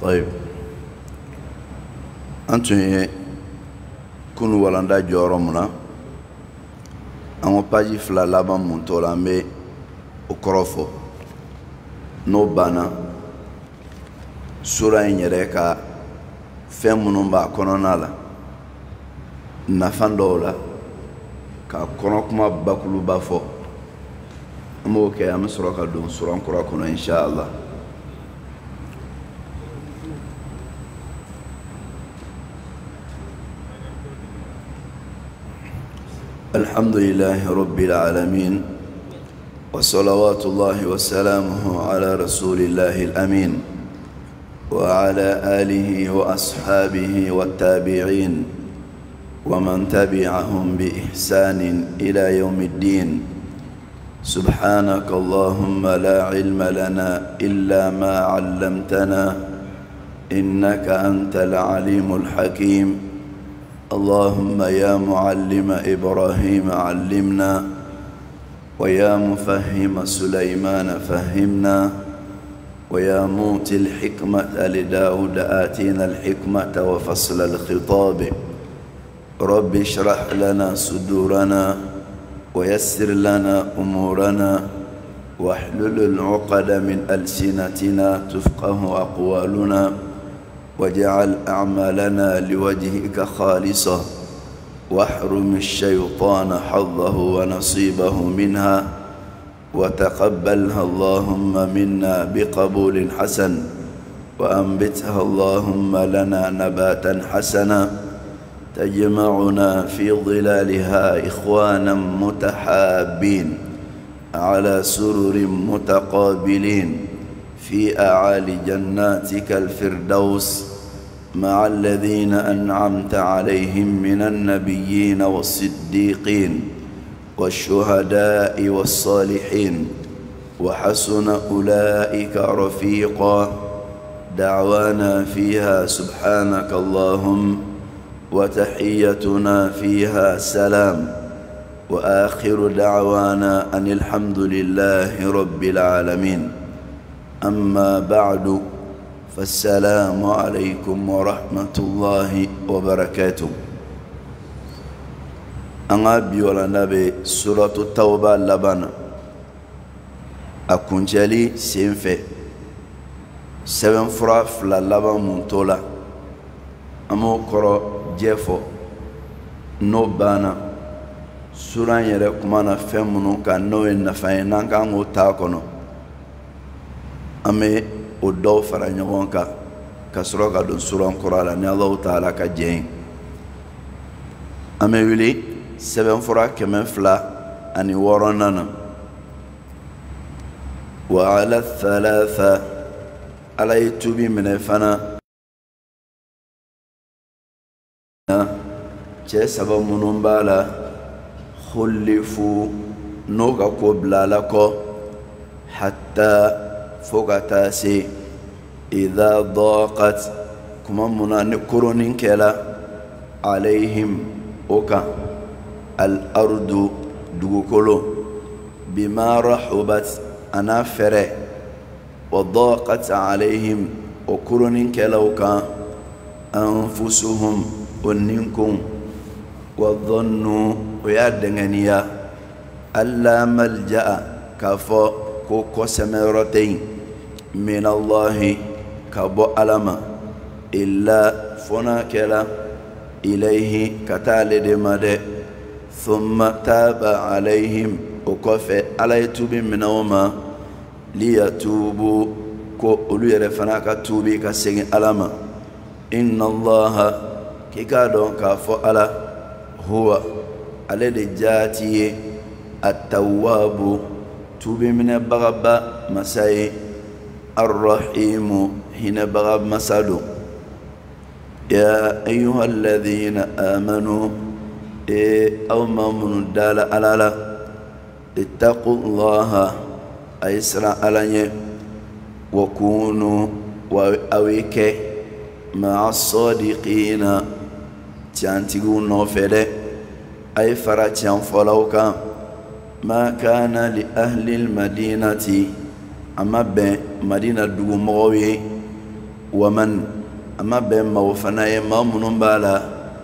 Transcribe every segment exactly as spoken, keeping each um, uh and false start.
طيب أنتم كونوا ولندا جورمنا أما باجي فلا لابا منتولا مي أكرفو no bana sura in yɛrɛ ka fɛn minnu b'a kɔnɔna la nafan dɔw la ka kɔnɔ kuma bakuluba fɔ an b'o kɛ an bɛ sɔrɔ ka don sura kura kɔnɔ inshallah. alhamdulillahi rabbil alamin وصلوات الله وسلامه على رسول الله الأمين وعلى آله وأصحابه والتابعين ومن تبعهم بإحسان إلى يوم الدين. سبحانك اللهم لا علم لنا إلا ما علمتنا إنك أنت العليم الحكيم. اللهم يا معلم إبراهيم علمنا ويا مفهم سليمان فهمنا ويا موتي الحكمة لداود آتينا الحكمة وفصل الخطاب. رب اشرح لنا صدورنا ويسر لنا أمورنا واحلل العقد من ألسنتنا تفقه أقوالنا واجعل أعمالنا لوجهك خالصة واحرم الشيطان حظه ونصيبه منها وتقبلها اللهم منا بقبول حسن وأنبتها اللهم لنا نباتا حسنا تجمعنا في ظلالها إخوانا متحابين على سرر متقابلين في أعالي جناتك الفردوس مع الذين أنعمت عليهم من النبيين والصديقين والشهداء والصالحين وحسن أولئك رفيقا. دعوانا فيها سبحانك اللهم وتحيتنا فيها سلام وآخر دعوانا أن الحمد لله رب العالمين. أما بعد فالسلام عليكم ورحمة الله وبركاته. أنا بيولا نبي سورة التوبة لبنا أكونجلي سينفي سبن فرا فلا لبن منتولا أمو كرو جيفو نوبانا سورة يركمانا فمنو كان نوين نفاين نانكا تاكونو أمي o dɔw fara ɲɔgɔn kan ka sɔrɔ ka don sura kura la ni Allahu Taala ka jɛ ye. An bɛ wuli sɛbɛnfura kɛmɛ fila ani wɔɔrɔnan na. wa ala thalatha Ala ye tubi minɛ fana cɛ saba minnu b'a la khulifu n'o ka ko bila la kɔ hatta فوقتاسي إذا ضاقت كما منا نكرون كلا عليهم أوكا الأرض دوكولو بما رحبت أنا فري وضاقت عليهم وكرون كلا أوكا أنفسهم وننكم وظنوا ويادنغنيا ألا ملجأ كفو كوكو سمرتين من الله كبو ألما إلا فناكلا إليه كتالد مدى ثم تاب عليهم وكفى على يتوب منهما ليتوبوا كو أولو يرفناك توبي كسين ألما إن الله كيكادون كافو ألا هو على الجاتي التواب توبي من بغبا مساي الرحيم هنا بغب مسادو. يا أيها الذين آمنوا إيه أو من دال ألالا اتقوا الله أيسرا ألاني وكونوا وأويك مع الصادقين تانتقون نوفده أي فراتيان فلوكا ما كان لأهل المدينة أما بين مدينة دوموي ومن أما بين موفنا يما منبالا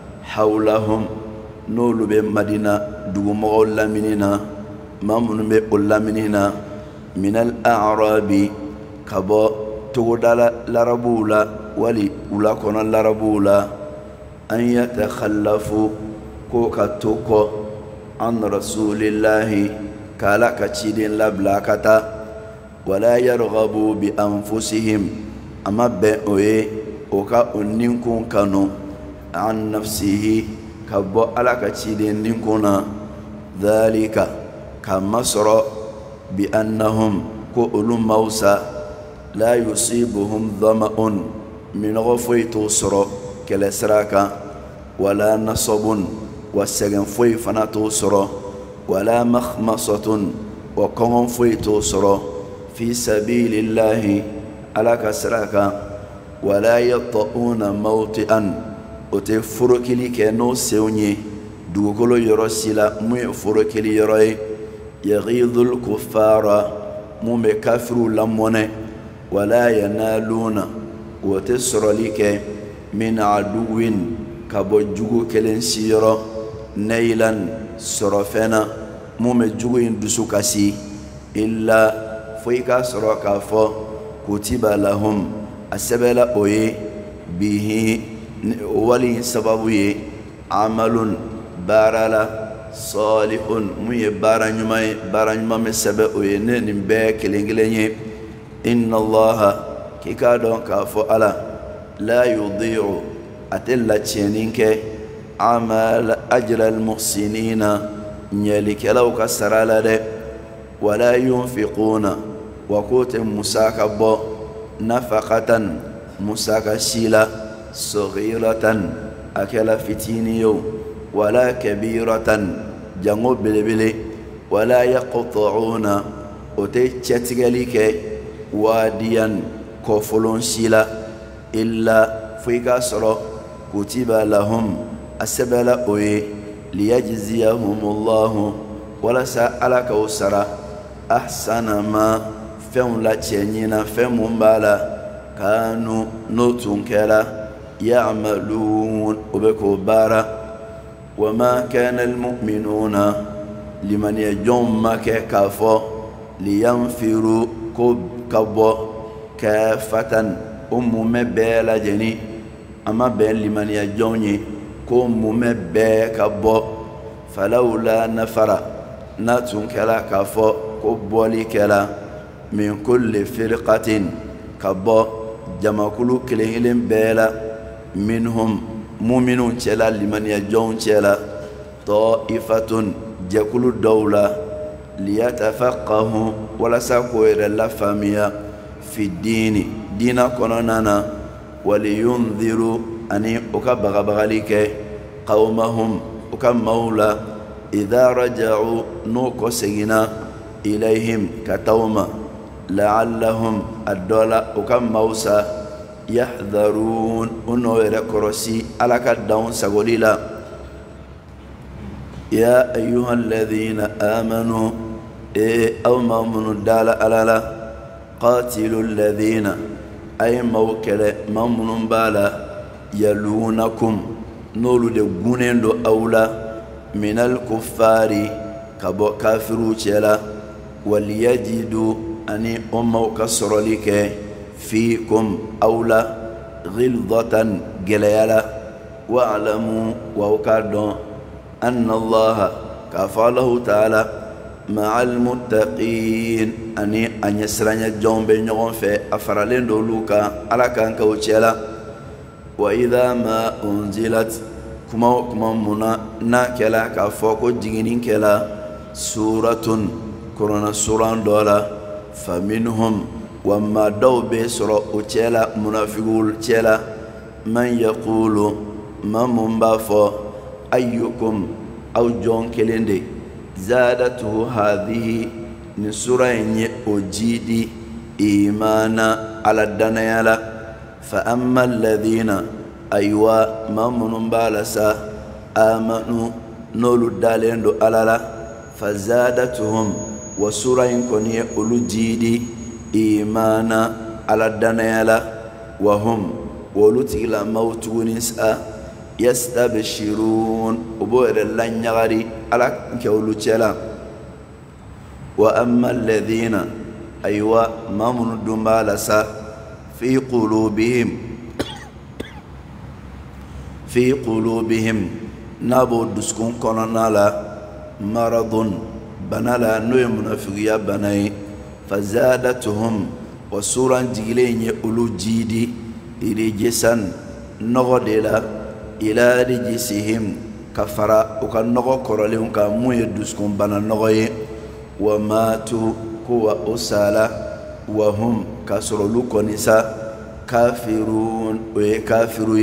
حولهم نول بمدينة دومو لامنينا ما من بلامنينا من الأعراب كبو تودال لربولا ولي ولا كون لربولا أن يتخلفوا كوكا توكو عن رسول الله كالا كتشيدين لبلاكتا ولا يرغبوا بأنفسهم أما بأوي وكا أنينكم كانوا عن نفسه كبو على كتشيدين نكونا ذلك كمصر بأنهم كؤل موسى لا يصيبهم ظمأ من غفوي توسر كالسراك ولا نصب والسجن فوي فنا توسر ولا مخمصة وقوم فوي توسر في سبيل الله على كسراك ولا يطؤون موطئا وتفركلي كنو سوني دوغلو يرسلا مي فركلي يروي يغيظ الكفار مم كافر لمونه ولا ينالون وتسر لك من عدو كبجو كلن سيرا نيلا سرفنا مم جوغ دسوكاسي إلا فيكا سركا فو كتب لهم السبل أوي به ولي سببوي عمل بارلا صالح مي بارنيما بارنيما مسبب وين نبيك لينغليني إن الله كيكادون كافو على لا يضيع أتلا تشينينك عمل أجر المحسنين نيلك لو كسر على ولا ينفقون وقوت مساكب نفقة مساك شيلا صغيرة أكل فتينيو ولا كبيرة جنو بلبلي ولا يقطعون وتشتغلك واديا كفلون شيلا إلا فيكا سرو كتب لهم السبل أوي ليجزيهم الله ولا سألك وسرا أحسن ما فهم لا تشينينا فهم بالا كانوا نوتون كلا يعملون وبكو بارا وما كان المؤمنون لمن يجوم كافو لينفروا كبو كافة أم مبالا جني أما بين لمن يجوني كم مبالا كبو فلولا نفر ناتون كلا كافو كبولي كلا من كل فرقة كبو جمع كل كلهم بلا منهم مؤمنون تلا لمن يجون تلا طائفة جكل الدولة ليتفقهوا ولا سكوير اللفامية في الدين دين كوننا ولينذروا أني أكبر بغاليك قومهم أكمولا إذا رجعوا نوكو سينا إليهم كتوما لعلهم الدولة أكموسا يحذرون أنه يركرسي على كدون سغوليلا يا أيها الذين آمنوا إيه أو مؤمن الدالة ألالا قاتلوا الذين أي موكل مؤمن بالا يلونكم نولو دغونين دو أولا من الكفار كبو كافرو تشلا وليجدوا أني أمو كسر لك فيكم أولى غلظة جليلا واعلموا ووكادون أن الله كفاله تعالى مع المتقين أني أن يسرني الجون بينهم في أفرالين دولوكا على كان كوتشيلا وإذا ما أنزلت كما كما منا ناكلا كفوكو جينين كلا سورة كورونا سورة دولا فمنهم وما دو بسر وتشلا منافقول تشلا من يقول ما منبافو أيكم أو جون كلندي زادته هذه نسورة أجيدي إيمانا على الدنيا فأما الذين أيوا ما منبالسا آمنوا نولو دالين دو ألالا فزادتهم وسورة كوني أولو جيدي إيمانا على الدنيا وهم ولوتي لا موت نساء يستبشرون وبور لن يغري على كولوتشلا وأما الذين أيوا ما من دمالسا في قلوبهم في قلوبهم نابو دسكون كونالا مرض بنالا نوي منافقيا بناي فزادتهم وسورا جيلين يقولوا جيدي رجسا نغدلا إلى رجسهم كفرا وكان نغو كوراليهم كامو يدسكون بنا نغي وماتوا كوا أسالا وهم كسرلو كونيسا كافرون وكافرون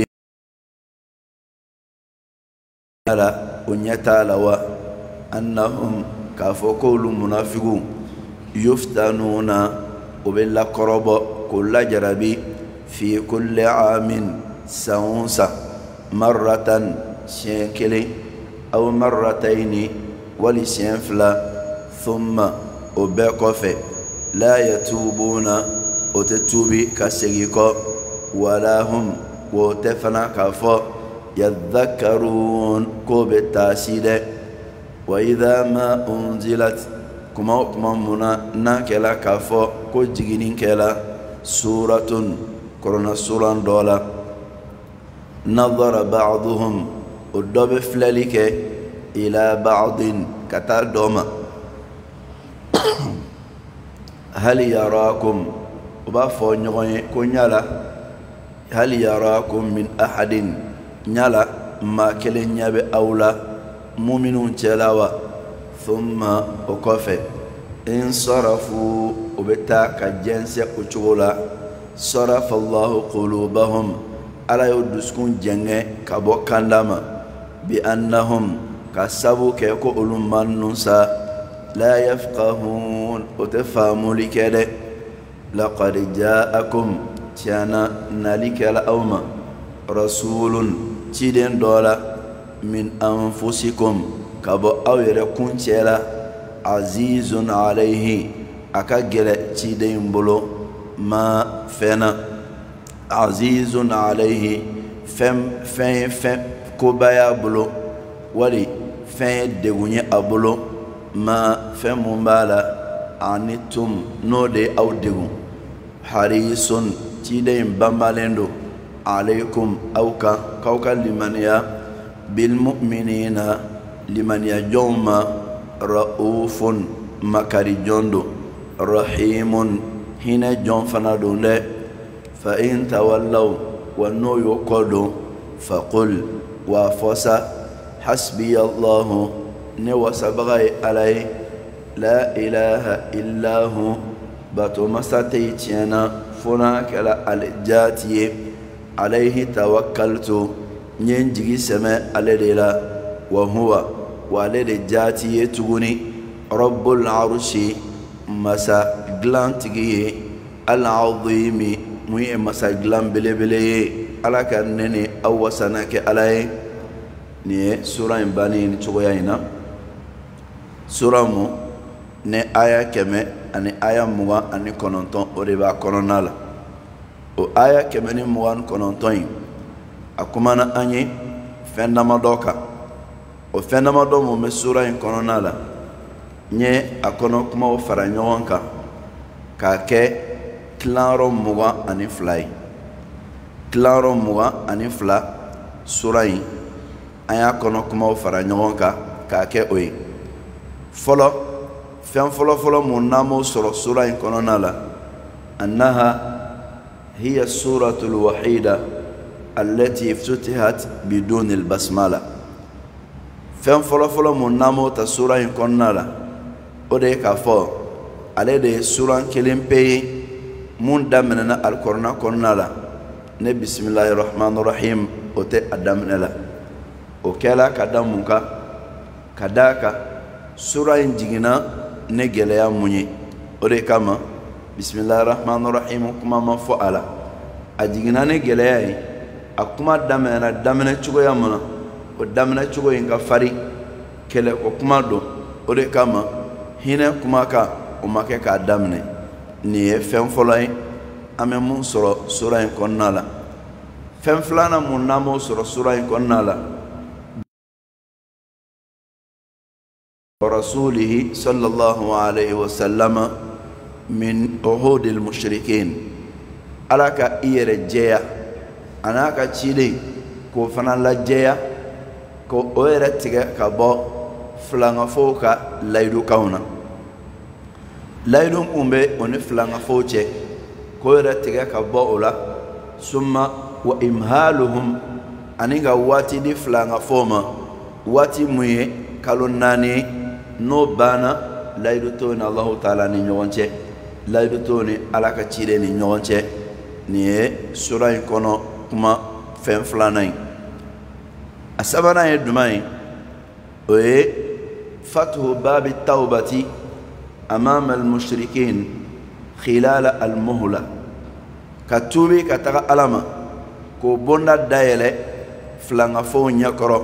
على ونيتالوا أنهم كافوكول منافقون يفتنون وبلا قرب كل جربي في كل عام سونسا مرة شنكلي أو مرتين ولشنفلا ثم وبكوفي لا يتوبون وتتوبي كسيكو ولا هم وتفنا كفو يذكرون كوب التاسيد وإذا ما أنزلت كما كما منا نكلا كفو كوجينين كلا سورة كورونا سورة دولا نظر بعضهم ودب فلالك إلى بعض كتا دوما هل يراكم وبافو نغني كنيالا هل يراكم من أحد نيالا ما كلن يبي أولا مؤمنون تلاوا ثم وكفى انصرفوا وبتا كجنس وشغلا صرف الله قلوبهم على يدسكون جنة كبو كندما بأنهم كسبوا كيكو أولمان ننسى لا يفقهون وتفهموا لكذا لقد جاءكم تيانا نالك الأوم رسول تيدين دولا من أنفسكم كبو أويركون تيلا عزيز عليه أكاجل تيدين بلو ما فينا عزيز عليه فم فم فم كوبايا بلو ولي فم دغني أبلو ما فم مبالا عنتم نودي أو دغن حريص تيدين بمبالندو عليكم أوكا كوكا لمن يا بالمؤمنين لمن يجوم رؤوف مكاري جوندو رحيم هنا جون فنادون فإن تولوا ونو يقولوا فقل وفصا حسبي الله نوسبغي عليه لا إله إلا هو باتو مستيتينا فناك لا الجاتي عليه توكلت نينجي سما على وهو والد جاتي تغني رب العرش مسا غلانتغي العظيم مي مسا غلان بلبلي على كنني او سنك علي ني سوره بني نتوياينا سوره مو ني ايا كما اني ايا مو اني كونونتون اوريبا كونونالا o aya kemeni muwan konontoin akumana anyi fendama doka o fendama do mo mesura in kononala nye akono kuma o faranyonka ka ke klaro muwa ani fly klaro muwa ani fla surai aya kono kuma o faranyonka ka ke oyi folo fen folo folo munamo soro sura in kononala annaha هي السورة الوحيدة التي افتتحت بدون البسملة فين فلو فلو من نامو تا سورة يكوننا لا ودي كافو على دي سورة كلم بي من دامنا القرآن كوننا لا نبي بسم الله الرحمن الرحيم وتي أدامنا لا وكلا كدامك كداك سورة ينجينا نجليا مني ودي كما بسم الله الرحمن الرحيم كما ما فعل أجينا نجلي أكما دمنا دمنا تشوي يمنا ودمنا تشوي إنك فري كله أكما دو ودي كما هنا كما كا وما كا دمنا نيه فهم فلاي ame mun soro sura in konnala fem flana mun namo soro sura in konnala rasulihi sallallahu alayhi wa sallam min uhud al mushrikin alaka iyere jeya anaka chile ko fana la jeya ko oyere tiga ka bo flanga foka laydu kauna laydu umbe oni flanga foche ko oyere tiga ka bo ola summa wa imhaluhum aniga wati di flanga foma wati muye kalonani no bana laydu toni Allah taala ni nyonche laydu toni alaka chile ni nyonche ni sura ikono kuma fem flanai asabana ye dumai oye fathu bab at-taubati amama al-mushrikin khilal al-muhla katubi kataka alama ko bonda dayele flanga fo nyakoro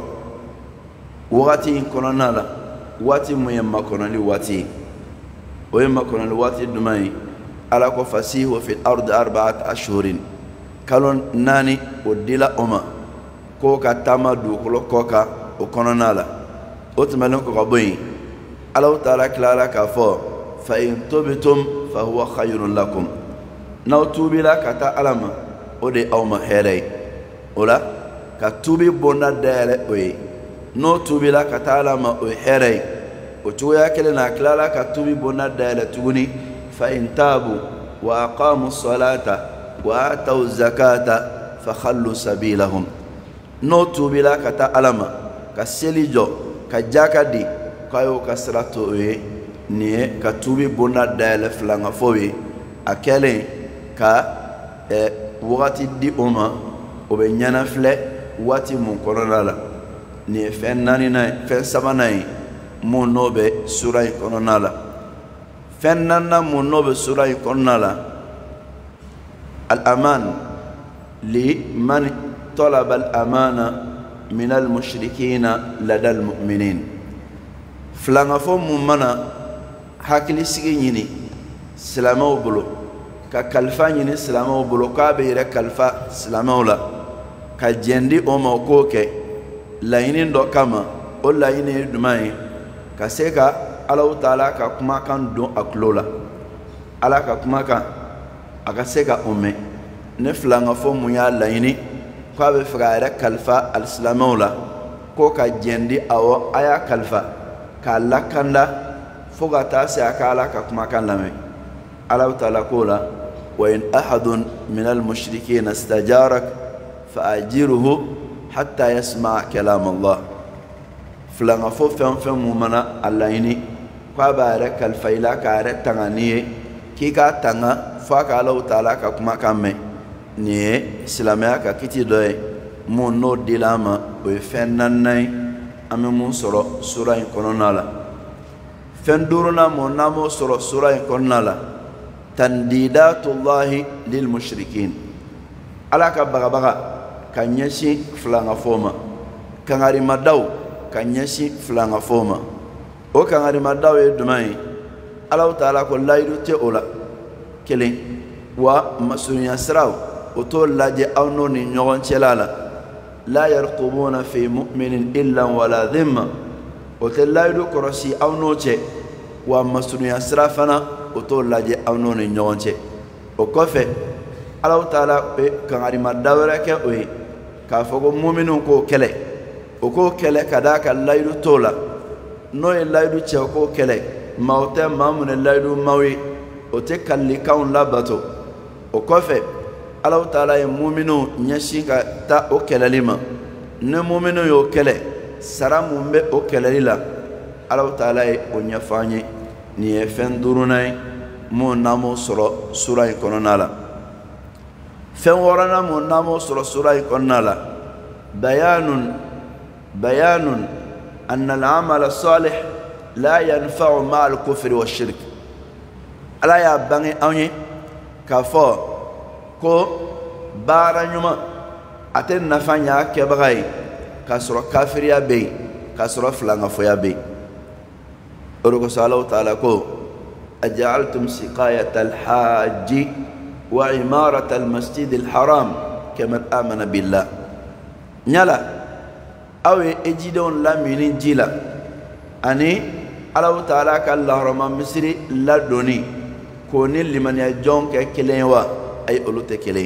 wakati ikono nala wati muyemma kono li wati oyemma kono li wati dumai ala ko fasihu fi al-ard arba'at ashhurin kalon nani odila oma ko ka tama du ko koka o kono nala otmalen ko kaboyi ala taala klara ka fo fa in tubtum fa huwa khayrun lakum naw tubila kata alama ode awma hele ola ka tubi bona dere oyi no tubila kata alama o here o tuya kele na klara ka tubi bona dere tuguni fa in tabu wa aqamu as-salata wa atau zakata fa khallu sabilahum no tubila kata alama ka selijo ka jakadi kayo kasrato e ni ka tubi bona dale flanga fowe akele ka e wati di oma o be nyana fle wati mun koronala ni fen nani na fen sabanai mun nobe sura koronala fen nanna mun nobe sura koronala الأمان لمن طلب الأمانة من المشركين لدى المؤمنين فلانفهم منا حكي سيجيني سلامه بلو ككلفاني سلامه بلو كابير كلفا سلامه لا كجندي أما كوكي لاينين دو كما أو لاينين دمائي كسيكا الله تعالى كما كان دون أكلولا الله كما كان akaseka umme ne flanga fo muya laini ko be frère kalfa al-islamola ko ka jendi awo aya kalfa ka lakanda foga ta se akala ka kuma kan lame Allah taala kola wa in ahadun min al-mushrikeen istajarak fa ajiruhu hatta yasma' kalam Allah flanga fo fem fem mu mana alaini ko ba ra kalfa ila ka ra tangani ki ka tanga faka Allah taala ka kuma kamme ni islamia ka kiti doy mon no dilama o fennanay ame mon soro sura in kononala fenduruna mon namo soro sura in kononala tandidatullahi lil mushrikin ala ka baga baga kanyeshi flanga foma kangari madaw kanyeshi flanga foma o kangari madaw e dumai Allah taala ko laydu te ola kelen wa masunya sraw oto laje awno ni nyogon chelala la yarqubuna fi mu'minin illa wala dhimma oto laydu korosi awno che wa masunya srafana oto laje awno ni nyogon che o kofe Allah taala be kangari madawra ke oyi ka fogo mu'minun ko kele o ko kele kada ka laydu tola no e laydu che ko kele mawta mamun laydu mawi o te kalli kaun labato o kofe Allah taala ye mu'minu nyashi ka ta o kelalima ne mu'minu yo kele sara mumbe o kelalila Allah taala ye o nyafanye ni e fen durunai mo namo soro sura ikonala fen warana mo namo soro sura ikonala bayanun bayanun anna al-amal as-salih la yanfa'u ma'a al-kufri wash-shirk ala ya bangi anye ka fo ko bara nyuma aten nafanya ke bagay ka soro kafiriya be ka soro flanga foya be oro ko sallahu ta'ala ko aj'altum siqayat al-hajj وعمارة المسجد الحرام كمن آمن بالله نيالا أو إجدون لا من جيلا أني الله تعالى كالله رمان مصري لا دوني كوني لمن يجون ككلين وا أي أولو تكلين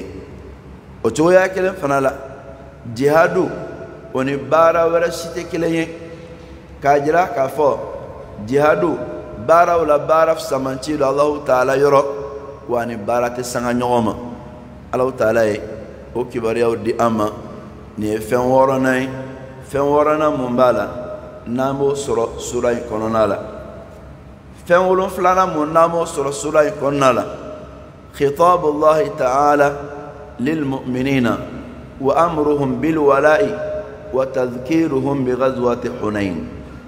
وتويا كلين فنالا جهادو وني بارا ورشتي كلين كاجرا كافو جهادو بارا ولا بارا في سمانتي الله تعالى يرو واني بارا تسانغا نيوما الله تعالى او كباريا ودي اما ني فين وراناي فين ورانا مومبالا نامو سورة سورة كونونالا فين ولون فلانا مون نامو سورة سورة كونونالا خطاب الله تعالى للمؤمنين وأمرهم بالولاء وتذكيرهم بغزوة حنين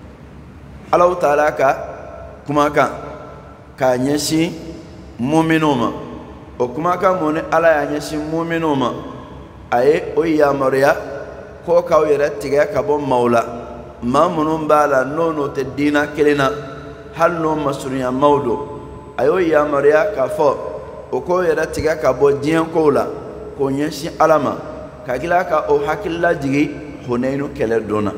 الله تعالى كا كما كان كان يشي مؤمنوما وكما كان من الله يشي مؤمنوما أي أويا مريا كوكاو يرتجع كبون مولا ما منهم بالا نونو تدينا كلنا هل نو مسؤولية مودو أيو يا مريا كفو وكو يرتجع كبون جين كولا كونيشي علما كاكلا كا أو حكلا جي حنين كلا دونا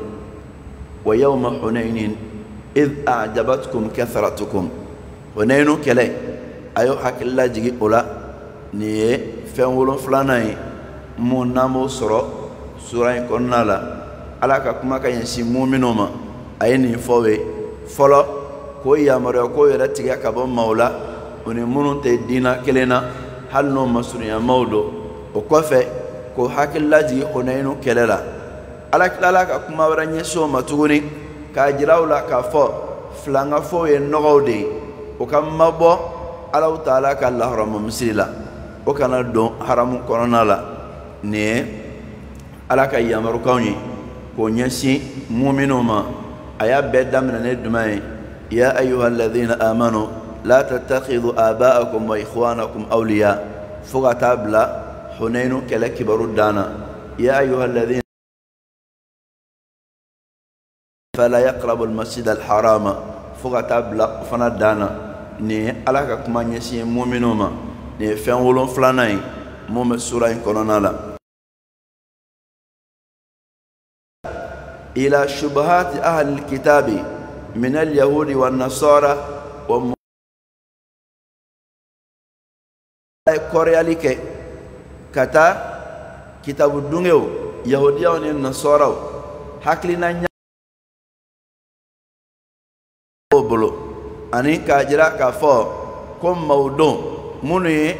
ويوم حنين إذ أعجبتكم كثرتكم حنين كلا أيو حكلا جي أولا نيه فنولون فلاناي مونامو سرو سورة كونالا ala ka kuma ka yansi mu'minu ma ayini fowe folo ko yamaro ko yara tiga ka bo maula oni munun te dina kelena halno masuniya mawdo o kofe ko hakillaji onainu kelela ala kala ka kuma waranye so matuguni ka jirawla ka fo flanga fo ye nogode o kam mabo ala taala ka allah ramu misila o kana don haramu kononala ne ala ka yamaro kawni ko nyasi mu'minu ma aya bedda min ne dumay ya ayyuhal ladhina amanu la tattakhidhu aba'akum wa ikhwanakum awliya fuqata bla hunainu kala kibaru dana ya ayyuhal ladhina fala yaqrabu al masjid al harama fuqata bla fana dana ni ala ka kuma nyasi mu'minu ma ni fen wolon flanay mom sura kononala إلى شبهات أهل الكتاب من اليهود والنصارى و كورياليك كتا كتاب الدنيو يهوديا والنصارى حكلنا بلو أني كاجرا كفو كم موضوع مني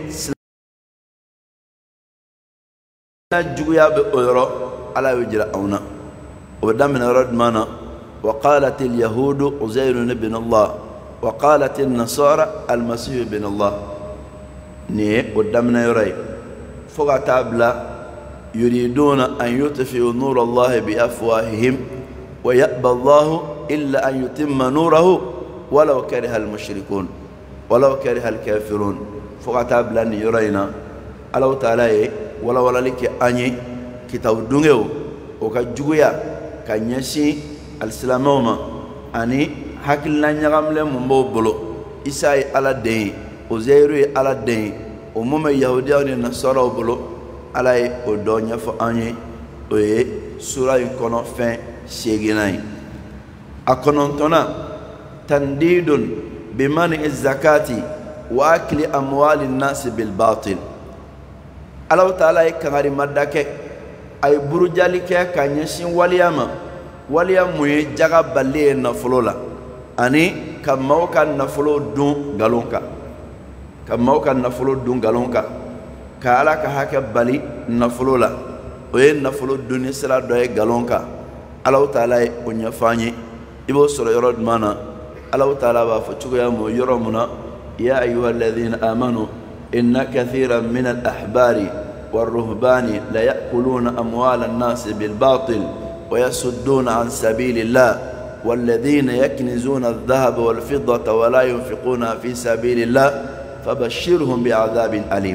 جويا بأورو على وجرا أونا ودمنا ردمنا وقالت اليهود عزير بن الله وقالت النصارى المسيح بن الله ني ودمنا يري فغتابلا يريدون أن يطفئوا نور الله بأفواههم ويأبى الله إلا أن يتم نوره ولو كره المشركون ولو كره الكافرون فغتابلا يرينا ألو تعالى ولا ولا لك أني كتاب دنيو وكجويا كنيسي السلاموما أني حكينا نعمل مبولو إساي على الدين وزيري على الدين ومم يهوديا والنصارى بولو على الدنيا فأني وي سورة يكون فين سيجناي أكنونتنا تنديد بمنع الزكاة وأكل أموال الناس بالباطل الله تعالى كهاري مدك ay burujali ke kanyesin waliyama waliyam muye jaga balle nafolola ani kamaw kan nafolo dun galonka kamaw kan nafolo dun galonka ka ala ka hake bali nafolola oye nafolo dun sira do e galonka Allah taala o nyafanye ibo soro yoro mana Allah taala ba fa tugo ya mo yoro muna ya ayyuhalladhina amanu inna kathiran min al-ahbari والرهبان لا يأكلون أموال الناس بالباطل ويصدون عن سبيل الله والذين يكنزون الذهب والفضة ولا ينفقونها في سبيل الله فبشرهم بعذاب أليم.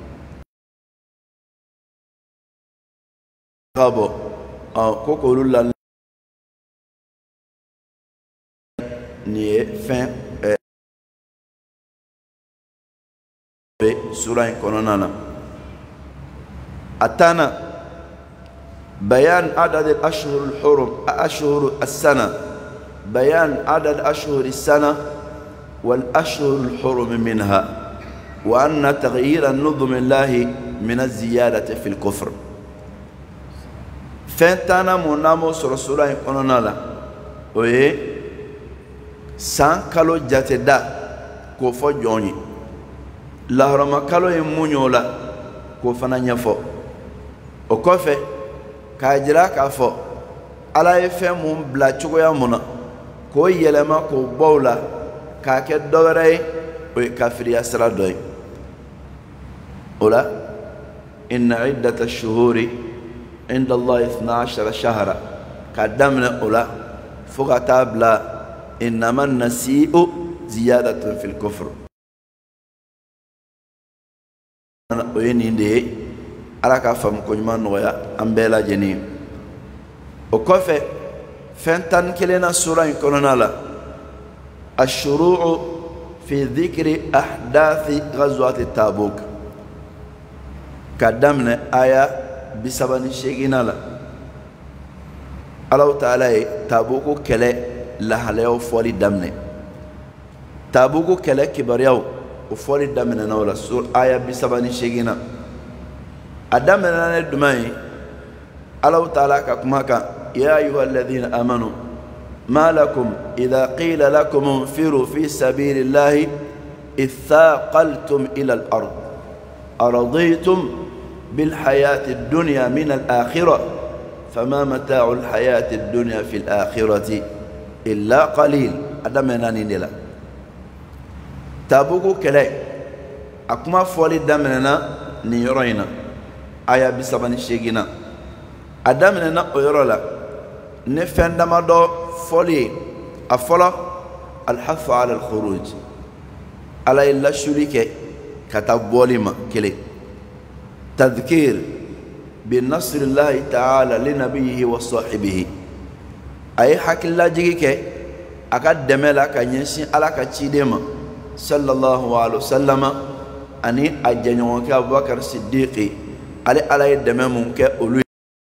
غابو كوكو لولا ني فين سورة كونونا أتانا بيان عدد الأشهر الحرم أشهر السنة بيان عدد أشهر السنة والأشهر الحرم منها وأن تغيير النظم الله من الزيادة في الكفر فانتانا منامو سورة سورة كونونا وي سان كالو جاتدا كوفو جوني لهرما كالو يمونيولا كوفنا نيفو وكوفي كاجرا كافو ala ye fɛn mun bila cogoya mun na k'o yɛlɛma k'o bɔ o la k'a kɛ dɔ wɛrɛ ye o ye kafiriya sira dɔ ye o la inna iddata shuhuri inda allahi ithna ashara shahara k'a daminɛ o la fo ka taa bila innama nasi'u ziyadatun fil kufr o ye nin de ye ala k'a faamu ko ɲuman nɔgɔya an bɛɛ lajɛlen ye o kɔfɛ fɛn tan ni kelen na sura in kɔnɔna la ashuru'u fi dhikri ahdathi ghazwati tabuk ka daminɛ aya bi saba ni seeginna la Allahu taala ye tabuku kɛlɛ lahalayaw fɔli daminɛ tabuku kɛlɛ kibaruyaw o fɔli daminɛna o la sur aya bi saba ni seeginna a daminɛna ne duman ye Allahu taala ka kuma kan يا أيها الذين آمنوا ما لكم إذا قيل لكم انفروا في سبيل الله إذ ثاقلتم إلى الأرض أرضيتم بالحياة الدنيا من الآخرة فما متاع الحياة الدنيا في الآخرة إلا قليل أدمنا نيلا تابوكو كلاي أكما فولي دمنا نيرينا آية بسبب الشيخنا أدمنا أيرولا نفن دمادو فولي أفلا الحث على الخروج على إلا شريك كتاب بوليما كلي تذكير بنصر الله تعالى لنبيه وصاحبه أي حق الله جيك أكاد دملا كنيسي على كتشيدما صلى الله عليه وسلم أني أجنوك أبو بكر الصديق على على دممك أولي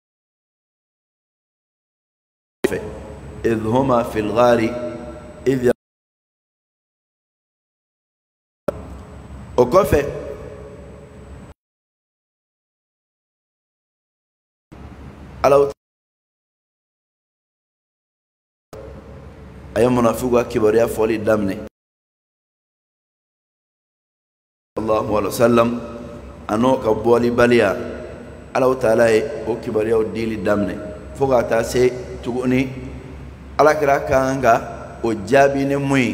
إذ هما في الغار إذ وكفى على أي منافق كبرياء فولي دمني الله عليه وسلم أنو كبولي بليا على تعالى وكبرياء ديلي دمني فوق تاسي تقولني ala kira kanga o jaabi ne muy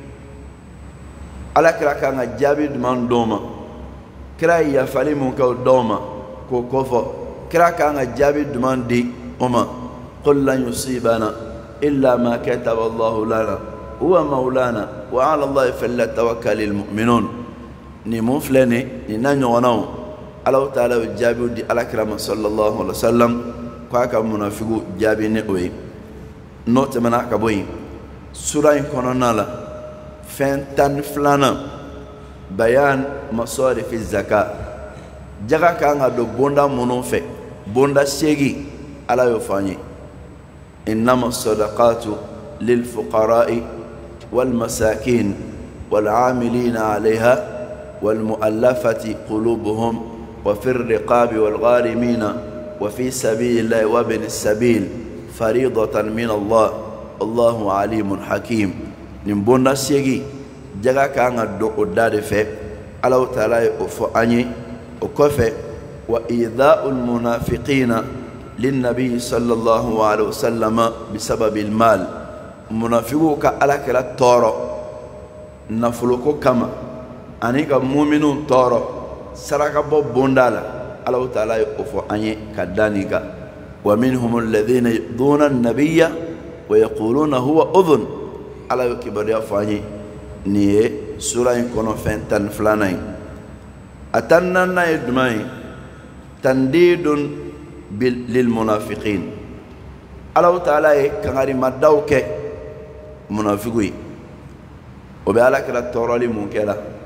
ala kira kanga jaabi duman doma kira ya fali mun ka doma ko kofo kira kanga jaabi duman di oma qul lan yusibana illa ma kataba Allah lana huwa maulana wa ala Allah falyatawakkalul mu'minun ni mun flene ni na ñonaw ala taala jaabi di ala kira sallallahu alaihi wasallam ko aka munafiqu jaabi ne oyi note mana kaboyi sura in konona la fentan flana bayan masarif zakat jaga kanga do bonda monon fe bonda segi ala yo fani innama sadaqatu lil fuqara'i wal masakin wal 'amilina 'alayha wal mu'allafati qulubuhum wa fir riqabi wal gharimina wa fi sabilillahi wa bin sabil فريضة من الله الله عليم حكيم نبونا سيجي جاكا كان دو دار في الله تعالى أفعني وكفى وإيذاء المنافقين للنبي صلى الله عليه وسلم بسبب المال منافقوك على كلا تورو نفلوكو كما أنيك مؤمنون تورو سرقا بوندالا الله تعالى أفعني كدانيك ومنهم الذين يؤذون النبي ويقولون هو أذن على كبر يفاني ني سورة كونو فنتن فلانين أتننا يدمي تنديد للمنافقين الله تعالى كغاري مدوك منافقين وبالك لا تورالي منكلا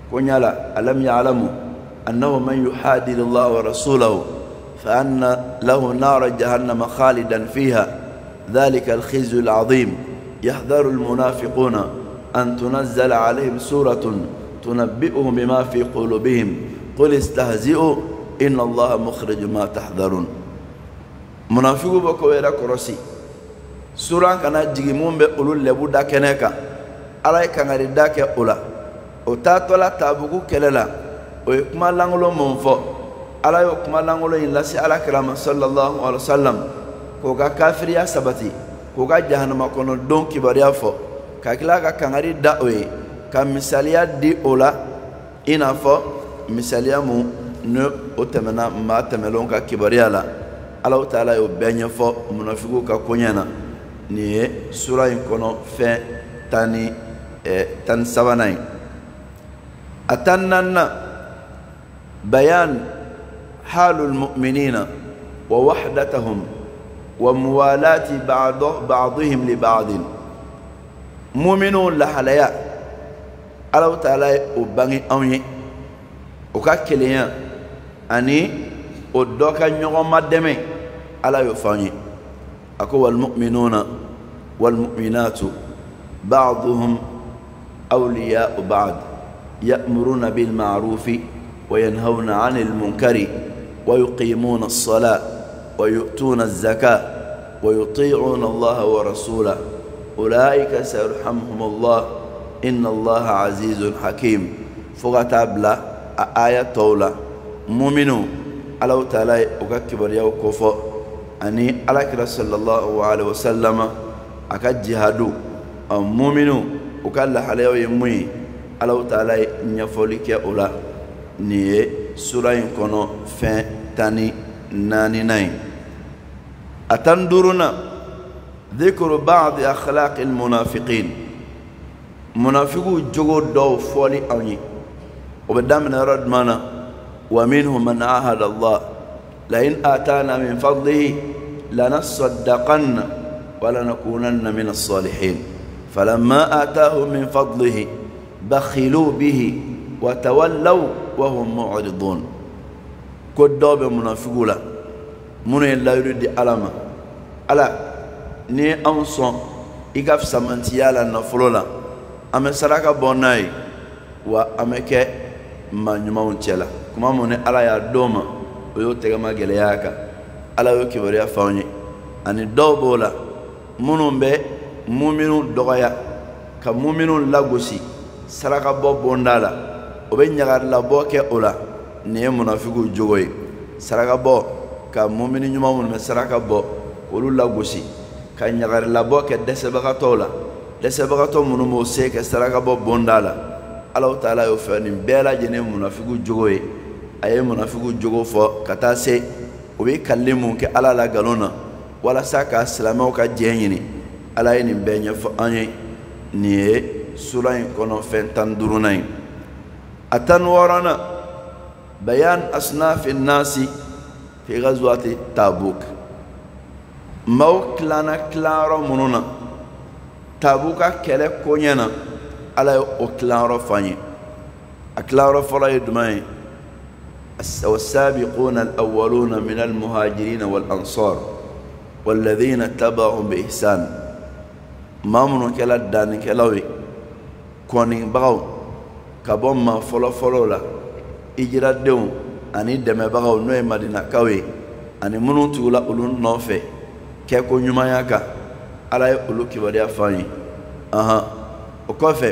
كونيالا ألم يعلموا أنه من يحادد الله ورسوله فأن له نار جهنم خالدا فيها ذلك الخزي العظيم يحذر المنافقون أن تنزل عليهم سورة تنبئهم بما في قلوبهم قل استهزئوا إن الله مخرج ما تحذرون منافقوا بكويرا كرسي سورة كانت جيمون بقولوا لبودا كنكا على كان رداك أولا وتاتولا تابوكو كللا ويكما لانغلو منفو على يكما لانغلو إنلاسي على كلام صلى الله عليه وسلم كوكا كافر يا سبتي كوكا جهنم كونو دون كباريا فو كاكلا كانغاري داوي كمثاليا دي أولا إنا فو مثاليا مو نو أتمنى ما تملون كباريا لا الله تعالى يبين فو منافقو كونيانا نيه سورة يكونو في تاني تان سباناي أتننا بيان حال المؤمنين ووحدتهم وموالاة بعض بعضهم لبعض مؤمنون لحليا الله تعالى أبغي أمي وكاكليا أني أدوكا نيوم مدمي على يفاني أكو المؤمنون والمؤمنات بعضهم أولياء بعض يأمرون بالمعروف وينهون عن المنكر ويقيمون الصلاة ويؤتون الزكاة ويطيعون الله ورسوله أولئك سيرحمهم الله إن الله عزيز حكيم فغتابلا آية طولة مؤمنون الله تعالى أكبر يا كفو أني على صلى الله عليه وسلم أكاد جهادو مؤمنون وكان لحاليو يموي الله تعالى نيفوليك أولا نيه سورة ينكونو فين تاني ناني ناين أتندرنا ذكر بعض أخلاق المنافقين منافقو جوغو دو فولي أوني وبدامنا ردمانا ومنهم من عاهد الله لئن آتانا من فضله لنصدقن ولنكونن من الصالحين فلما آتاهم من فضله بخلوا به وتولوا وهم معرضون كدوب منافقولا من لا يريد ألما ألا ني أنصن إكاف سمنتيالا نفلولا أما سراكا بوناي وأمك ما نمون تيلا كما من ألا يا دوما ويوتيغما جلياكا ألا يوكبريا فاوني أني دوبولا منون بي مؤمنون دغيا كمؤمنون لاغوسي سراكا بو بوندالا وبين يغار لا بوكي اولا ني منافقو جوي سراكا بو كمؤمنين يومون من سراكا بو ولو لاغوسي كان يغار لا بوكي دسبغا تولا دسبغا تو منو موسي كسراكا بو بوندالا الله تعالى يفني بلا جن منافقو جوي اي منافقو جوغو فو كتاسي وبي كلمون كي على لا غلونا ولا ساكا اسلامو كجيني ala ye nin bɛɛ ɲɛfɔ an ye nin ye sura in kɔnɔ fɛn tan duurunan ye a tan wɔɔrɔnan bayan asnafi nasi fi ghazwati tabuk maaw tilana tilayɔrɔ minnu na tabuka kɛlɛ koɲɛ na ala ye o tilayɔrɔ fɔ an ye a tilayɔrɔ fɔlɔ ye jumɛn ye والسابقون الأولون من المهاجرين والأنصار والذين اتبعهم بإحسان مامنو كلا دان كلاوي كونين باو كابون ما فلو فلو لا إجرا ديون أني دم باو نوي مدينة كاوي أني منو تقولا أولون نوفي كيكو نيماياكا على أولو كباريا فاني أها وكوفي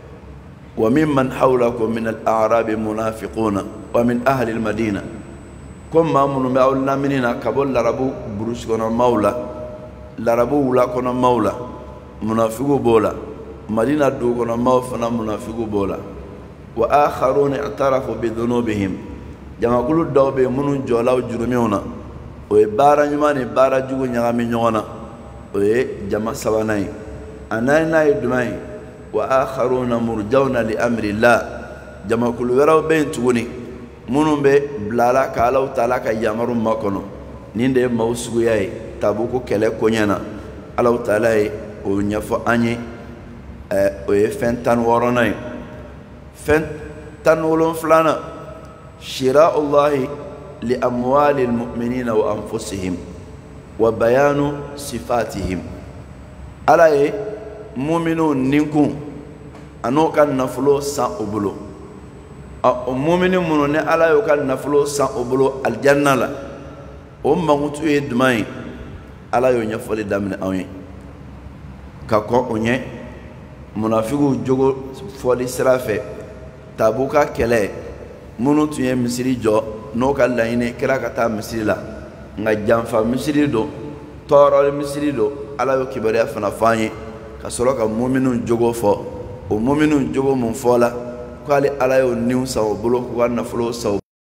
وممن حولكم من الأعراب منافقون ومن أهل المدينة كم مامنو باولنا مننا كابون لربو بروش كنا مولا لربو ولا كنا مولا منافقو بولا مدينة دو كنا موفنا منافقو بولا وآخرون اعترفوا بذنوبهم جمع كل دوبي منو جولاو جرميونا ويبارا نيماني بارا جوغو نيغامي نيونا ويجمع سواناي أناينا يدماي وآخرون مرجون لأمر الله جمع كل وراو بين تغني منو بي بلالا كالاو تالاكا يامرو مكونو نيندي موسوغو ياي تابوكو كالي كونينا ألاو تالاي ونيفو أني ويفن تان وروناي فن تنولون فلانا شراء الله لأموال المؤمنين وأنفسهم وبيان صفاتهم على مؤمنون نكون أنو كان نفلو سان أبلو مؤمن منون على يكان نفلو سان أبلو الجنة لا أم مغتو يدماي على ينفل دامن أوين كاكو أوني منافقو جوجو فولي سرافة تابوكا كله منو تيه مسيري جو نوكا لاينه كلا كتا مسيري لا nga janfa misiri do toro misiri do ala yo kibariya fana fanye ka solo ka mu'minun jogo fo o mu'minun jogo mun fola ko ali ala yo niu saw bolo ko wanna flo saw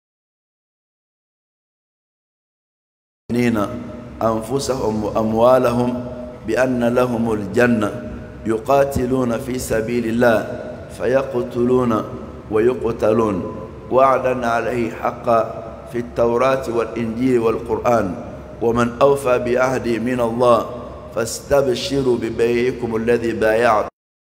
nina anfusahum wa amwalahum bi anna lahumul janna yuqatiluna fi sabilillah fayaqtuluna wa yuqtalun wa'dan alayhi haqqan في التوراة والإنجيل والقرآن ومن أوفى بعهده من الله فاستبشروا ببيعكم الذي بايعتم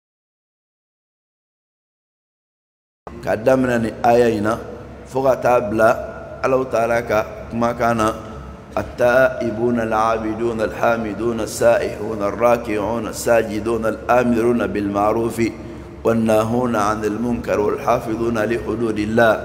قدمنا آيينا فغتابلا الله تعالى كما كان التائبون العابدون الحامدون السائحون الراكعون الساجدون الآمرون بالمعروف والناهون عن المنكر والحافظون لحدود الله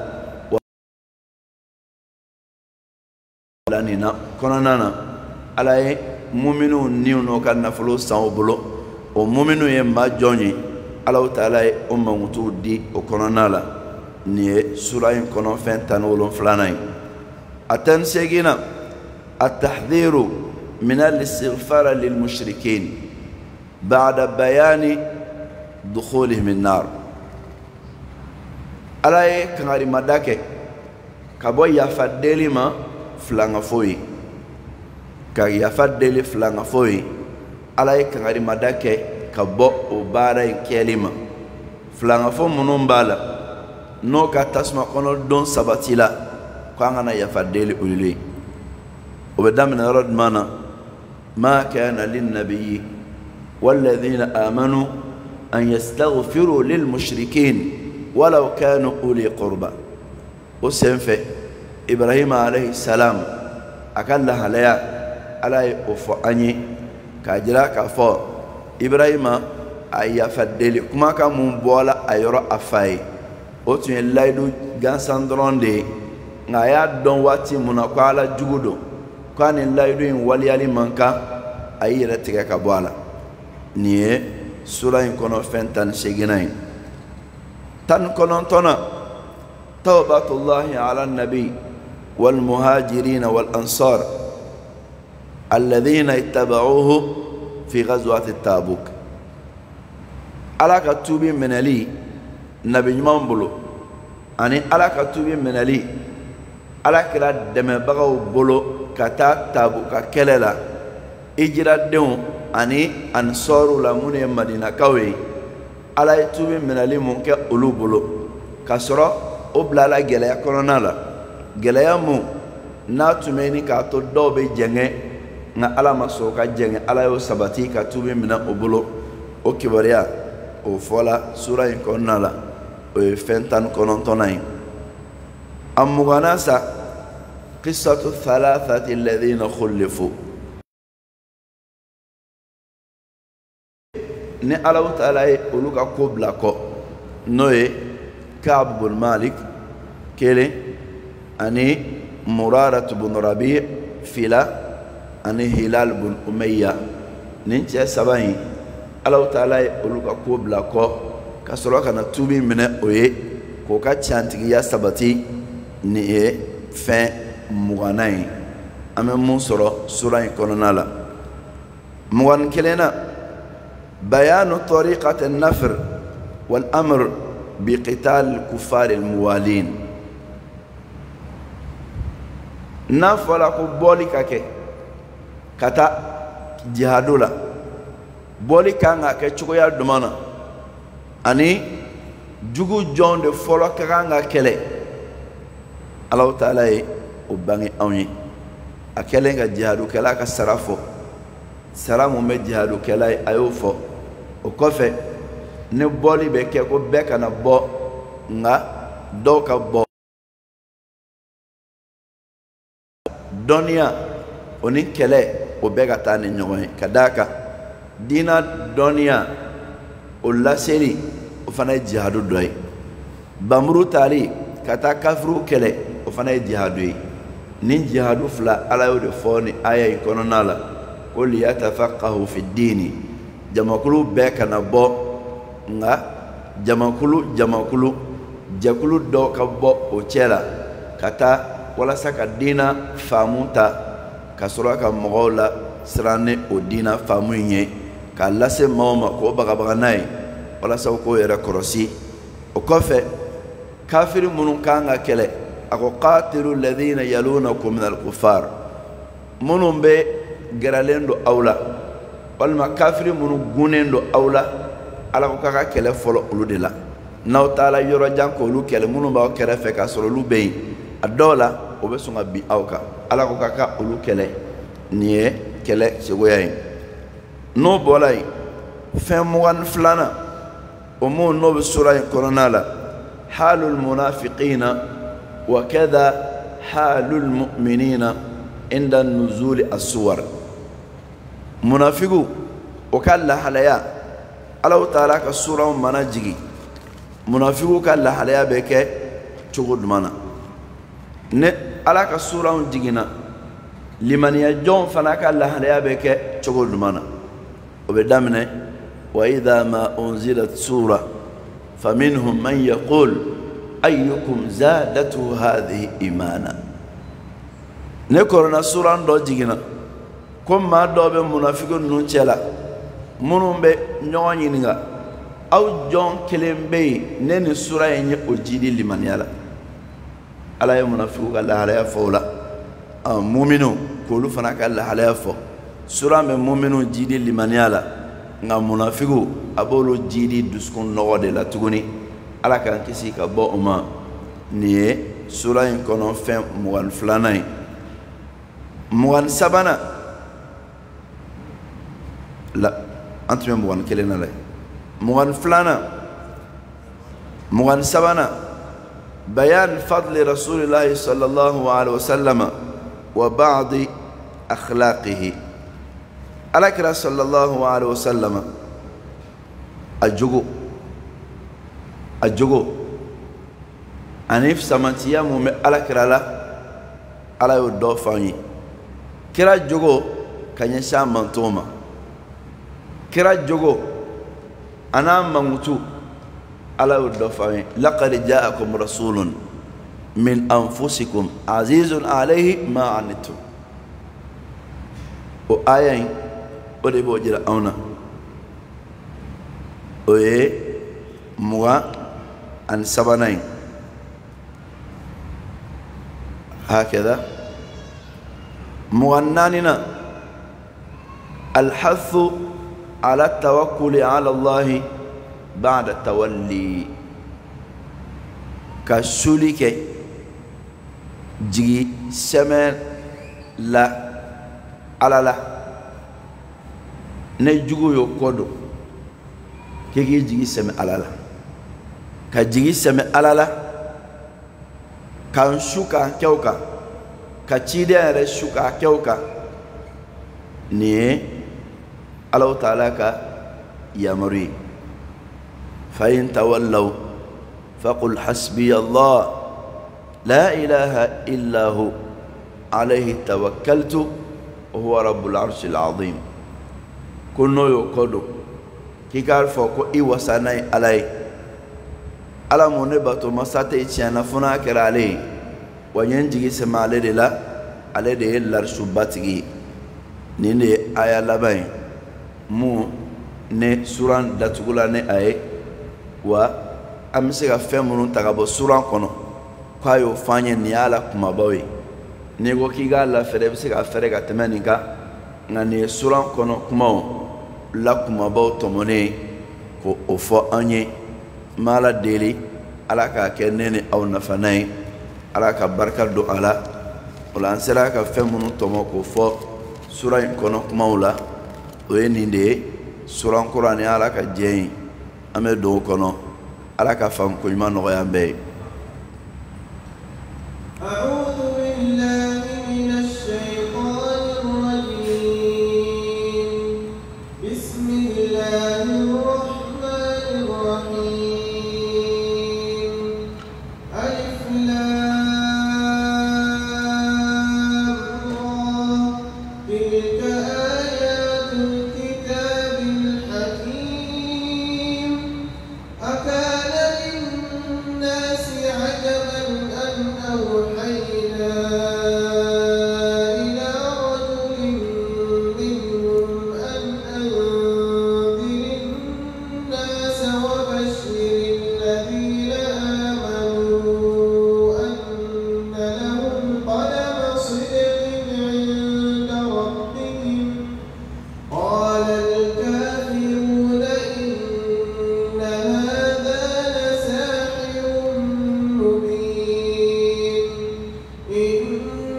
lanina konanana alaye mu'minu niuno kan naflo sawbolo o mu'minu ye ma jonyi alaw taala e o mangutu di o konanala ni sura in kono fentan wolon flanay atan segina at-tahdhiru min al-istighfar lil mushrikeen ba'da bayani dukhulihim an-nar alaye kanari madake kabo ya fadelima flanga foyi ka yafa deli flanga foyi ala ye kangari madake ka bo o baara in kelima flanga fo munun bala no ka tasma kono don sabatila ko angana yafa deli ulile o be damina rod mana ma kana lin nabiyyi walladhina amanu an yastaghfiru lil mushrikeen walau kanu uli qurba o senfe إبراهيم عليه السلام أكل هليا على أفو أني كجرا كفو إبراهيم أي فدلي كما كان مبولا أيرا أفاي أتون اللايدو غانساندرون دي نايا دون واتي منقالا جودو كان اللايدو إن وليالي منكا أي رتيكا كبوالا نيه سورة إنكونو فنتان شجناين تان كونتونا توبة الله على النبي والمهاجرين والأنصار الذين اتبعوه في غزوة التابوك على كتب من لي نبي مامبلو أني على كتب من لي على كلا دم بغو بلو كتا تابوك كلا إجرا دون أني أنصار لمن مدينة كوي على كتب من لي منك أولو بلو كسرة أبلا لا جلا كورونا لا gɛlɛya mu n'a tun bɛ ni k'a to dɔw bɛ jɛngɛ nka ala ma sɔn ka jɛngɛ ala y'o sabati ka tubi minɛ o bolo o kibaruya o fɔla sura in kɔnɔna la o ye fɛn tan ni kɔnɔntɔnnan ye a muganna sa qissatu thalathati alladhina khulifu ni ala ta'ala ye olu ka ko bila kɔ n'o ye Ka'b bin Malik kelen أني مرارة بن ربيع فيلا أني هلال بن أمية ننتي سبعين الله تعالى يقولك كوب لكو كسروا كنا توبي من أوي كوكا تشانتي يا سبتي نيه فين مغناي أما منصرة سورة كونالا مغن كلنا بيان طريقة النفر والأمر بقتال الكفار الموالين n'a fɔra ko bɔli ka kɛ ka taa jihadu la bɔli kan ka kɛ cogoya duman na ani jugu jɔn de fɔlɔ ka kan ka kɛlɛ Allahu Taala ye o bange anw ye a kɛlen ka jihadu kɛla ka sara fɔ sara mun bɛ jihadu kɛla ye a y'o fɔ o kɔfɛ ni bɔli bɛ kɛ ko bɛɛ kana bɔ nka dɔw ka bɔ dɔnniya o ni kɛlɛ o bɛɛ ka taa ni ɲɔgɔn ye ka d'a kan diina dɔnniya o laseli o fana ye jihadu dɔ ye banburu taali ka taa kafiru kɛlɛ o fana ye jihadu ye ni jihadu fila ala y'o de fɔ ni aya in kɔnɔna la ko liyatafaqahu fi diini jamakulu bɛɛ kana bɔ nka jamakulu jamakulu jɛkulu dɔw ka bɔ o cɛ la ka taa walasa ka diina faamu ta ka sɔrɔ ka mɔgɔw la siran ni o diina faamu in ye k'a lase maaw ma k'o bagabaga n'a ye walasa u k'o yɛrɛ kɔlɔsi o kɔfɛ kafiri minnu kan ka kɛlɛ a ko qatilu alladhina yalunakum min al-kuffar minnu bɛ gɛrɛlen don aw la walima kafiri minnu gunnen don aw la ala ko k'a ka kɛlɛ fɔlɔ olu de la n'aw taara yɔrɔ jan k'olu kɛlɛ minnu b'aw kɛrɛfɛ k'a sɔrɔ olu bɛ yen a dɔw la o bɛ sɔn ka bin aw kan ala ko k'a ka olu kɛlɛ nin ye kɛlɛ cogoya ye n'o bɔra yen fɛn mugan ni filanan o mun n'o bɛ sura in kɔnɔna la halul munafiqina wa kadha halul mu'minina inda nuzuli as-suwar munafiqu o ka lahalaya ala ta'ala ka suraw mana jigi munafiqu ka lahalaya bɛ kɛ cogo jumɛn na ne ala ka suraw jigina limaniya jɔn fana ka lahalaya bɛ kɛ cogo jumɛn na o bɛ daminɛ wa idha ma unzilat sura faminhum man yaqul ayyukum zadatu hadhihi imana ne korona sura dɔ jigina ko maa dɔ bɛ munafiqu ninnu cɛ la minnu bɛ ɲɔgɔn ɲininka aw jɔn kelen bɛ yen ne ni sura in ye o jidi limaniya la ala ye munafiqu ka lahalaya fɔ o la muminu k'olu fana ka lahalaya fɔ sura bɛ muminu jidi limaniya la nka munafiqu a b'olu jidi dusukun nɔgɔ de la tuguni ala k'an kisi ka bɔ o ma nin ye sura in kɔnɔ fɛn mugan filanan ye mugan sabanan la an tun bɛ mugan kelen na la mugan filanan mugan sabanan bayan fadli rasulillahi sallallahu alaihi wasallam wa ba'di akhlaqihi alakira sallallahu alaihi wasallam a jogo a jogo ani samantiya mun bɛ alakira la ala y'o dɔ fɔ an ye kira jogo ka ɲɛsin a mantonw ma kira jogo a n'a mankutu ala y'o dɔ fɔ an ye laqad ja'akum rasulun min anfusikum azizun alayhi ma anittum o aya in o de b'o jira anw na o ye mugan ani sabanan ye hakɛda mugan naaninan alhathu ala tawakkuli ala allahi ba'da tawalli ka suli kɛ jigi sɛmɛ la ala la ne jugu y'o kɔ don k'i k'i jigi sɛmɛ ala la ka jigi sɛmɛ ala la k'an su k'an kɛ o kan ka ciden yɛrɛ su k'a kɛ o kan nin ye Allahu Ta'ala ka yamaru ye fa in tawallaw faqul hasbiya Allah la ilaha illa hu alayhi tawakkaltu wa huwa rabbul arshil azim ko n'o y'o kɔ don k'i k'a fɔ ko i wasa n'a ye ala ye ala mun ne bato masa tɛ tiɲɛna fo n'a kɛra ale ye wa n ye n jigi sɛmɛ ale de la ale de ye larisuba tigi ye nin de ye aya laban ye mun ne suran datugula ne a ye wa an bɛ se ka fɛn minnu ta ka bɔ suran kɔnɔ k'a y'o f'an ye nin y'a la kumabaw ye n'i ko k'i k'a lafɛrɛ i bɛ se ka fɛrɛ ka tɛmɛ nin kan nka nin ye suran kɔnɔ kumaw la kumabaw tɔmɔnen ko o fɔ an ye n bɛ ala deli ala k'a kɛ ne ni aw nafana ye ala ka barika don a la o la an sera ka fɛn minnu tɔmɔ k'o fɔ sura in kɔnɔ kumaw la o ye nin de ye suran kura ni ala ka diɲɛ ye an bɛ don o kɔnɔ ala ka faamu ko ɲuman nɔgɔya an bɛɛ ye أعوذ بالله من الشيطان الرجيم بسم الله الرحمن الرحيم ألف لام را تلك آيات الكتاب الحكيم أكان للناس عجبا أن أوحينا إلى رجل منهم أن أنذر الناس وبشر الذين آمنوا أن لهم قدم صدق عند ربهم قال الكافرون إن هذا لساحر مبين إن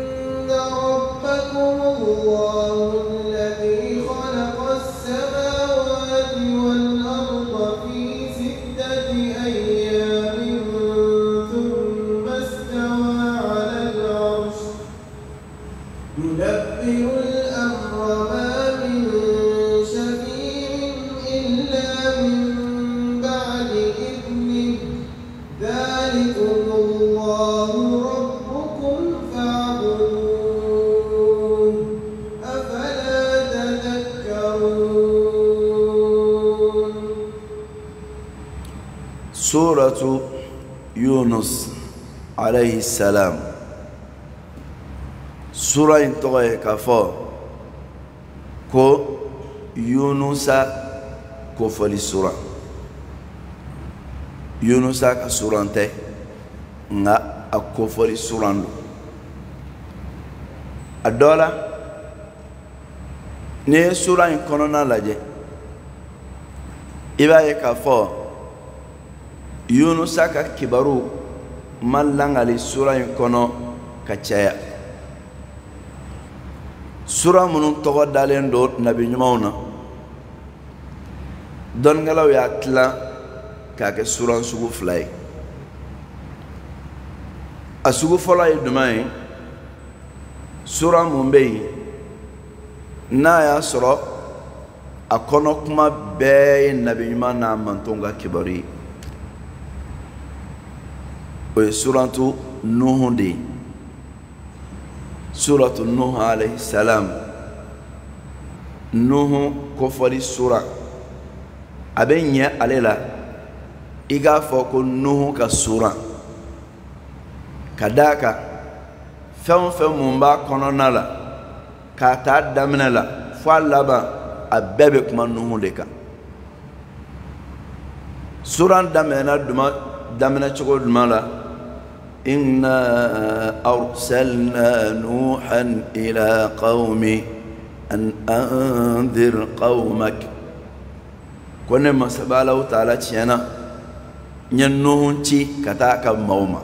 ربكم الله الذي خلق السماوات والأرض في ستة أيام ثم استوى على العرش يدبر الأمر ما من شفيع إلا من بعد إذنه ذلكم الله ربكم فاعبدوه أفلا تذكرون. سورة يونس عليه السلام سورة انتوغي كفو كو يونس كفولي سورة يونس كسورة انتي nga akofoli surando adola ne sura in konona laje iba ye kafo Yunus ka kibaru mallangali sura in kono ka caya sura munun togo dalen do nabi nyumauna don galaw ya tla ka ke sura sugu flay asugu fola yi dumai sura mumbai na ya soro akono kuma be nabi nyuma na mantonga kibari o suratu nuh di suratu nuh alayhi salam nuh ko fali sura abenya alela iga foko nuh ka sura kadaka fɛn fɛn mun b'a kɔnɔna la k'a ta daminɛ la fo a laban a bɛɛ bɛ kuma Nuhu de kan sura daminɛna duma daminɛ cogo jumɛn la inna arsalna nuhan ila qawmi an anzir qawmak ko ne masaba Allahu taala tiɲɛna n ye Nuhu ci ka taa ka maaw ma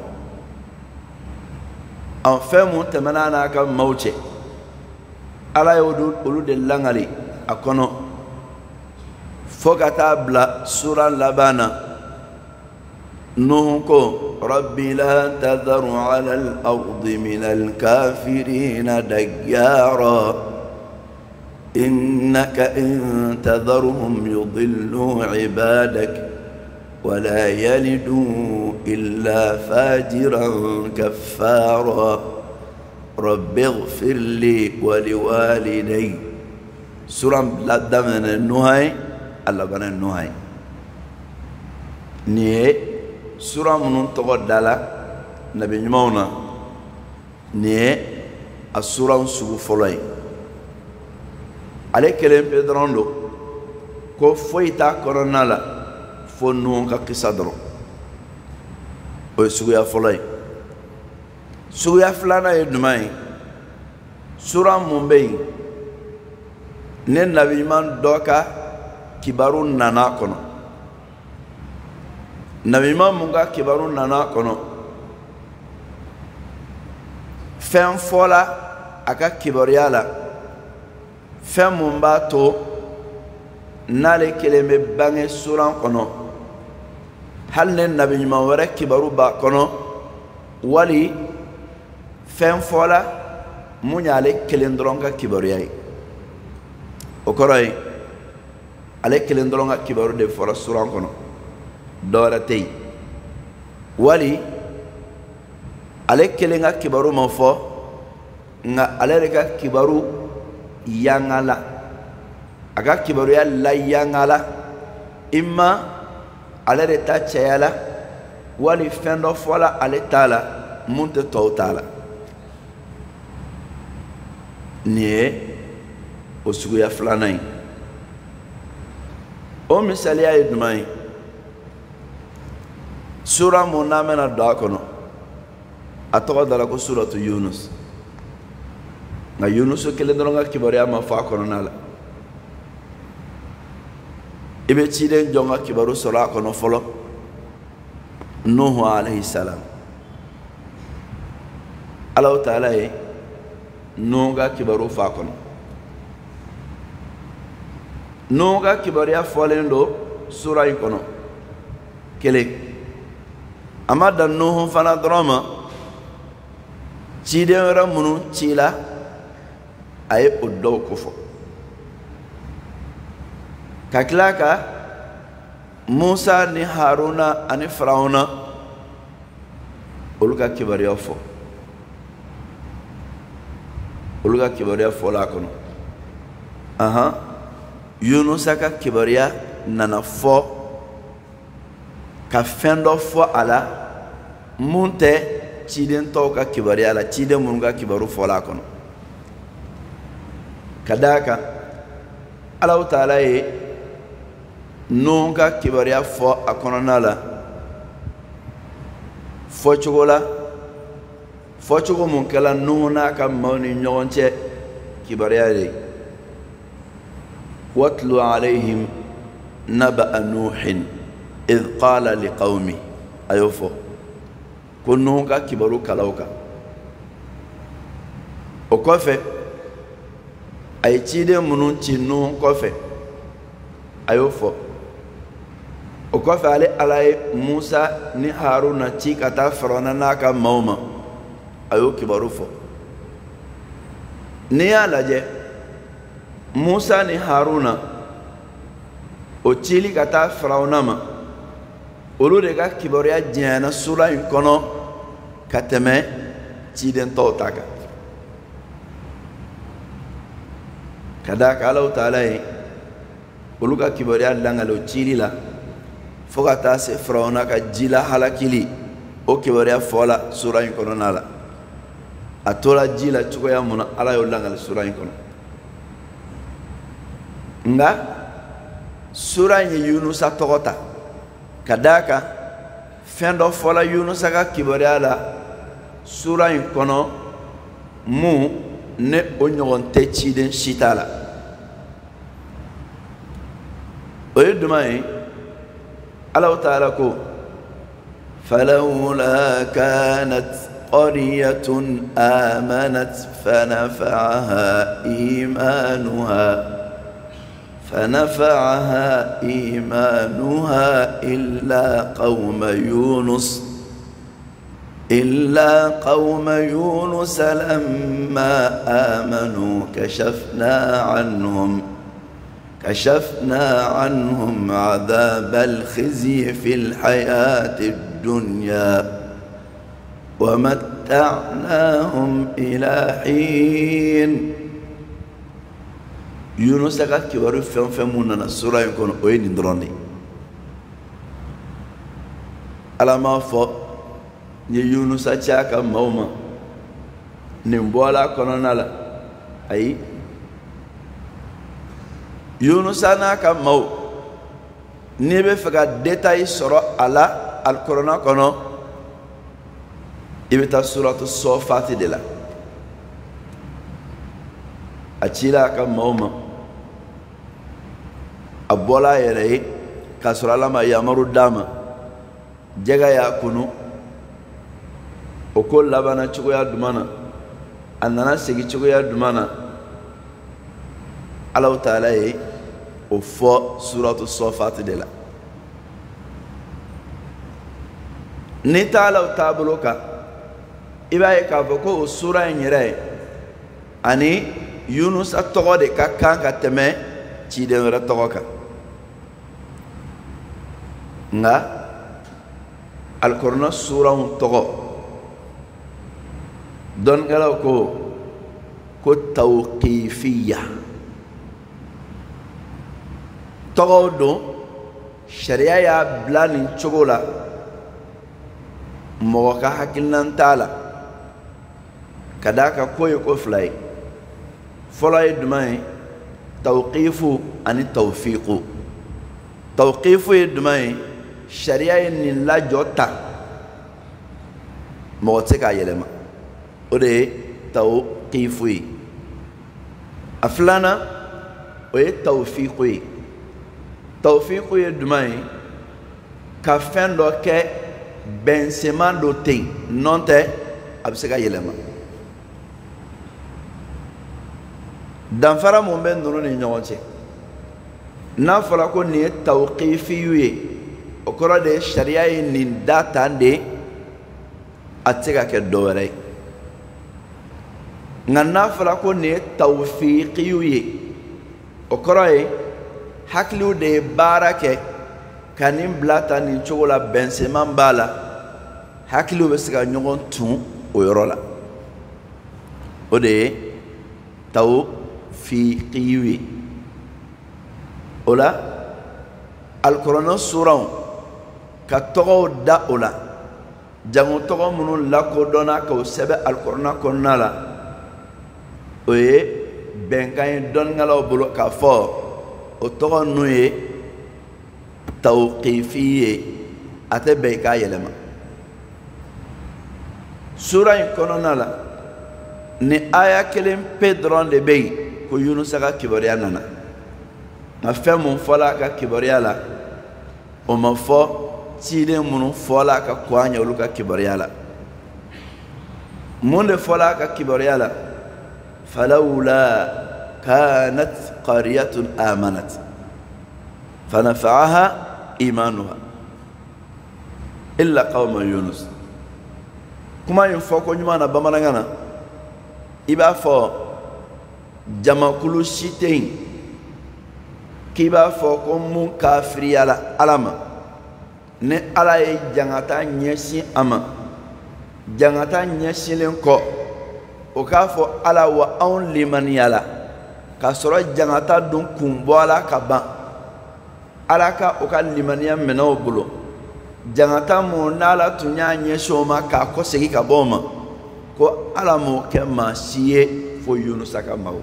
an fɛn mun tɛmɛna n'a ka maaw cɛ ala ye olu de langali a kɔnɔ fo ka taa bila sura laban na Nuhu ko rabbi la tadharu ala al-ardi min al-kafirina dayyara innaka in tadharuhum yudillu ibadak ولا يلدوا إلا فاجرا كفارا رب اغفر لي ولوالدي سورة لا دمن النهاية الله بنا النهاية نيه سورة من تقدلا نبي نمونا نيه السورة سوف فلاي عليك كلام بيدراندو كو فويتا كورونا لا fo Nuhu ka kisa dɔrɔn o ye suguya fɔlɔ ye suguya filanan ye jumɛn ye sura mun bɛ yen ne nabi ɲuman dɔ ka kibaru nana kɔnɔ nabi ɲuman mun ka kibaru nana kɔnɔ fɛn fɔla a ka kibaruya la fɛn mun b'a to n'ale kelen bɛ bange sura kɔnɔ hali ne nabi ɲuman wɛrɛ kibaru b'a kɔnɔ wali fɛn fɔla mun y'ale kelen dɔrɔn ka kibaruya ye o kɔrɔ ye ale kelen dɔrɔn ka kibaru de fɔra sura kɔnɔ dɔwɛrɛ tɛ yen wali ale kelen ka kibaru ma fɔ nka ale de ka kibaru yangala a ka kibaruya la yangala imma ale de ta cayala wali fɛn dɔ fɔla ale t'a la mun tɛ tɔw t'a la nin ye o suguya filanan ye o misaliya ye jumɛn ye sura mun n'an bɛna don a kɔnɔ a tɔgɔ dara ko suratu Yunus nka Yunus kelen dɔrɔn ka kibaruya ma fɔ a kɔnɔna la i bɛ ciden jɔn ka kibaru sɔrɔ a kɔnɔ fɔlɔ Nuhu alayhi salam Allahu Ta'ala ye Nuhu ka kibaru fɔ a kɔnɔ Nuhu ka kibaruya fɔlen don sura in kɔnɔ kelen a ma dan Nuhu fana dɔrɔn ma ciden wɛrɛ minnu cila a ye o dɔw kofɔ ka tila ka Musa ni Haruna ani Firawuna olu ka kibaruya fɔ olu ka kibaruya fɔla a kɔnɔ ahan Yunusa ka kibaruya nana fɔ ka fɛn dɔ fɔ a la mun tɛ ciden tɔw ka kibaruya la ciden minnu ka kibaru fɔla a kɔnɔ ka d'a kan Allahu Ta'ala ye Nuhu ka kibaruya fɔ a kɔnɔna la fɔcogo la fɔcogo mun kɛla Nuhu n'a ka maaw ni ɲɔgɔn cɛ kibaruya de watlu alayhim naba'a nuhin idh qala liqawmi a y'o fɔ ko Nuhu ka kibaru kalaw kan o kɔfɛ a ye ciden minnu ci Nuhu kɔfɛ a y'o fɔ o kɔfɛ ale Ala ye Musa ni Haruna ci ka taa Firawuna n'a ka maaw ma a y'o kibaru fɔ n'i y'a lajɛ Musa ni Haruna o cili ka taa Firawuna ma olu de ka kibaruya janyana sura in kɔnɔ ka tɛmɛ ciden tɔw ta kan ka d'a kan Allahu Ta'ala ye olu ka kibaruya langale o cili la fo ka taa se Firawuna ka jila halakili o kibaruya fɔla sura in kɔnɔna la a tora ji la cogoya mun na Ala y'o langale sura in kɔnɔ nka sura in ye Yunusa tɔgɔ ta ka d'a kan fɛn dɔ fɔla Yunusa ka kibaruya la sura in kɔnɔ mun ne o ɲɔgɔn tɛ ciden si t'a la o ye jumɛn ye Allahu Ta'ala ko falawla kanat qaryatun amanat fanafa'aha imanuha فنفعها إيمانها إلا قوم يونس إلا قوم يونس لما آمنوا كشفنا عنهم كشفنا عنهم عذاب الخزي في الحياة الدنيا ومتعناهم إلى حين Yunus ka kibaru fɛn fɛn mun nana sura in kɔnɔ o ye nin dɔrɔn de Ala m'a fɔ n ye Yunusa ci a ka maaw ma nin bɔla a kɔnɔna la ayi Yunusa n'a ka maaw n'i bɛ fɛ ka détail sɔrɔ a la Alikuranɛ kɔnɔ i bɛ taa suratu Sɔfati de la a cila a ka maaw ma a bɔla a yɛrɛ ye k'a sɔrɔ Ala ma yamaru d'a ma jɛgɛ y'a kunu o ko labanna cogoya jumɛn na a nana segin cogoya jumɛn na Allahu Ta'ala ye o fɔ suratu Sɔfati de la n'i taala o taabolo kan i b'a ye k'a fɔ ko o sura in yɛrɛ ani Yunusa tɔgɔ de ka kan ka tɛmɛ ciden wɛrɛ tɔgɔ kan nka alikuranɛ suraw tɔgɔ dɔnnikɛlaw ko ko tawqifiya tɔgɔw don sariya y'a bila nin cogo la mɔgɔ ka hakilinan t'a la ka d'a kan ko ye ko fila ye fɔlɔ ye jumɛn ye tawqifu ani tawfiqu tawqifu ye jumɛn ye sariya ye nin lajɔ ta mɔgɔ tɛ se k'a yɛlɛma o de ye tawqifu ye a filanan o ye tawfiqu ye tawfiqu ye jumɛn ye ka fɛn dɔ kɛ bɛnseman dɔ tɛ yen nɔ tɛ a bɛ se ka yɛlɛma danfara mun bɛ ninnu ni ɲɔgɔn cɛ n'a fɔra ko nin ye tawqifiyu ye o kɔrɔ de ye sariya ye nin da tan de a tɛ se ka kɛ dɔ wɛrɛ ye nka n'a fɔra ko nin ye tawfiqiyu ye o kɔrɔ ye hakiliw de ye baara kɛ ka nin bila ta nin cogo la bɛnseman b'a la hakiliw bɛ se ka ɲɔgɔn tun o yɔrɔ la o de ye tawfiqiyu ye o la alikuranɛ suraw ka tɔgɔw da o la jango tɔgɔ minnu lakodɔnna k'o sɛbɛn alikuranɛ kɔnɔna la o ye bɛnkan ye dɔnnikɛlaw bolo k'a fɔ o tɔgɔ ninnu ye tawqifi ye a tɛ bɛn i k'a yɛlɛma sura in kɔnɔna la ni aya kelen pe dɔrɔn de bɛ yen ko Yunusa ka kibaruya nana nka fɛn mun fɔla a ka kibaruya la o ma fɔ ciden minnu fɔla a ka kɔn ɲɛ olu ka kibaruya la mun de fɔla a ka kibaruya la falawla kanat qaryatun amanat fanafa'aha imanuha illa qawma Yunus kuma in fɔ ko ɲuman na bamanankan na i b'a fɔ jamakulu si tɛ yen k'i b'a fɔ ko mun kafiriyala Ala ma ni Ala ye jangata ɲɛsin a ma jangata ɲɛsinlen kɔ o k'a fɔ Ala wa anw limaniyala k'a sɔrɔ jangata dun kun bɔla ka ban Ala ka o ka limaniya minɛ o bolo jangata mun n'Ala tun y'a ɲɛsin o ma k'a kɔsegin ka bɔ o ma ko Ala m'o kɛ maa si ye fo Yunusa ka maaw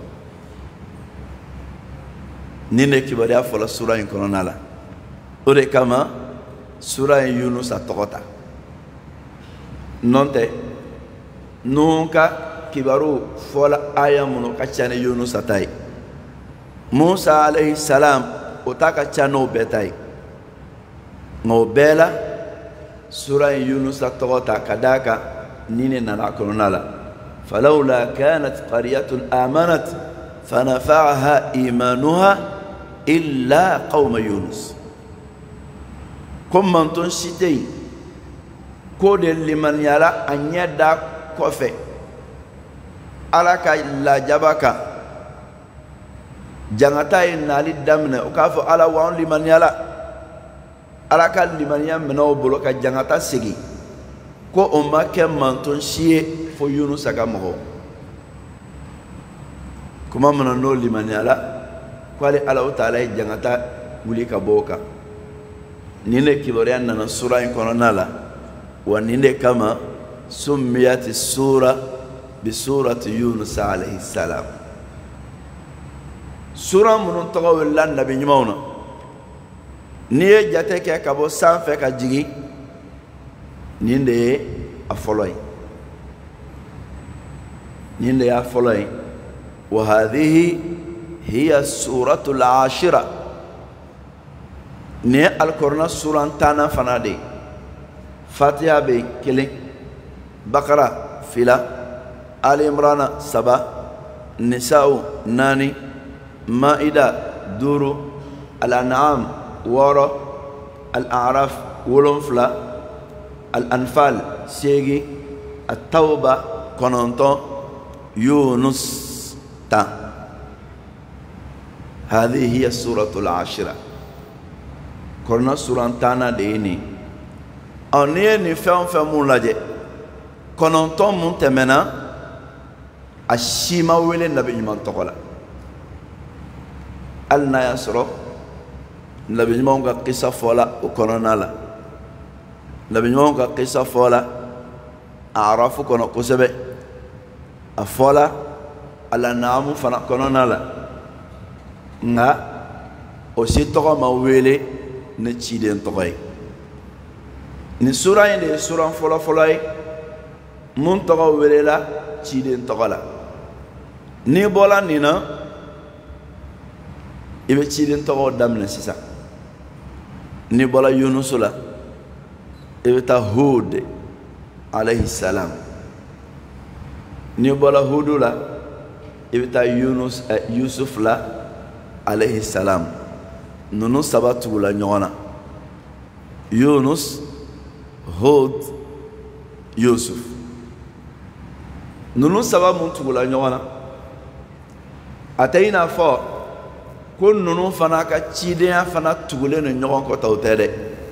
nin de kibaruya fɔla sura in kɔnɔna la o de kama sura in Yunusa tɔgɔ ta nɔ tɛ ninnu ka kibaru fɔla aya minnu ka ca ni Yunusa ta ye Musa alayhi salam o ta ka ca n'o bɛɛ ta ye nka o bɛɛ la sura in Yunusa tɔgɔ ta ka d'a kan nin de nana a kɔnɔna la falawla kanat qaryatun amanat fanafa'aha imanuha illa qawma Yunus ko mantɔn si tɛ yen ko de limaniyala a ɲɛ da kɔfɛ Ala ka lajaba kan jangata ye nali daminɛ o k'a fɔ Ala wa anw limaniyala Ala ka limaniya minɛ o bolo ka jangata segin ko o ma kɛ mantɔn si ye fo Yunusa ka mɔgɔw kuma min n'o limaniyala k'ale Alahu Taala ye jangata wuli ka bɔ o kan nin de kibaruya nana sura in kɔnɔna la wa nin de kama summiyati sura bi surati Yunus alayhi salam sura minnu tɔgɔ wulila nabi ɲumanw na n'i ye jate kɛ ka bɔ sanfɛ ka jigin nin de ye a fɔlɔ ye nin de y'a fɔlɔ ye wa hadhihi hiya suratul ashira nin ye alikuranɛ sura tannan fana de ye Fatiha bɛ kelen Bakara fila Ali Imrana saba Nisa'u naani Maida duuru Al-An'am wɔɔrɔ Al-A'raf wolonfila Al-Anfal seegin التوبة كنونتون يونس تا هذه هي السورة العاشرة كورنا سورة تانا ديني أو نيني فهم فهمون لجي كنونتون منتمنا الشيما ويلي نبي من تقولا ألنا يسرو نبي من قصة فولا وكورونا لا نبي من قصة فولا أعرفوا كنا كسبة أفولا على نعم فنا كورونا لا nga aussi togo ma wele ne chiden togoy ni sura inde sura fola folay mun togo wele la chiden togola ni bola nina ibe chiden togo damne sisa ni bola yunus la ibe ta hud alayhi salam ni bola hudu la ibe ta yunus eh, yusuf la alayhi salam nunu sabatu la nyona yunus hud yusuf nunu sababu mutu la nyona atayina fo ko nunu fana ka chidea fana tugule no nyon ko tawtere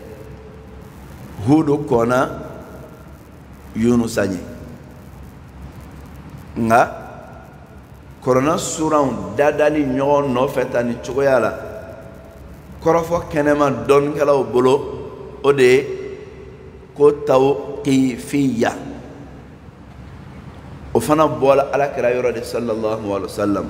hudu kona yunus anyi nga korona suran dadali nyon no fetani chugoyala korofo kenema don kala bolo ode ko tawqifiyya o fana bola ala kira yoro de sallallahu alaihi wasallam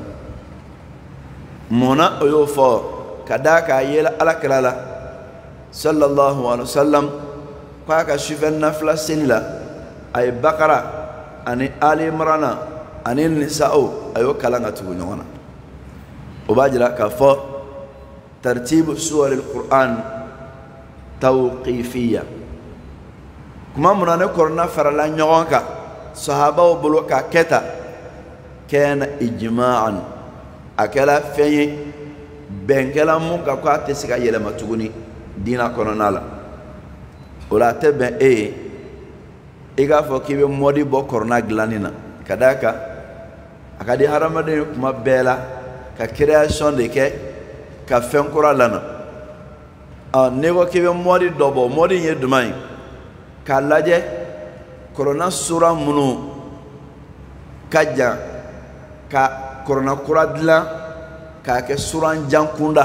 mona oyo fo kadaka yela ala kira la sallallahu alaihi wasallam pa ka shifen nafla sinla ay bakara ani ali imrana ani nisa'u ayo kalanga tugu nyona o bajira ka fo tartib suwar alquran tawqifiyya kuma munane korna farala nyonka sahaba o bolo ka keta kana ijma'an akala feye bengela mun ka kwa tesika yele matuguni dina kononala ola tebe e iga fo kibe modi bo korna glanina kadaka akadi haramade kuma bela ka création de ke ka fenkura lana a nego kibe modi dobo modi ye dumai ka laje corona sura munu kaja ka corona kuradla ka ke suran jankunda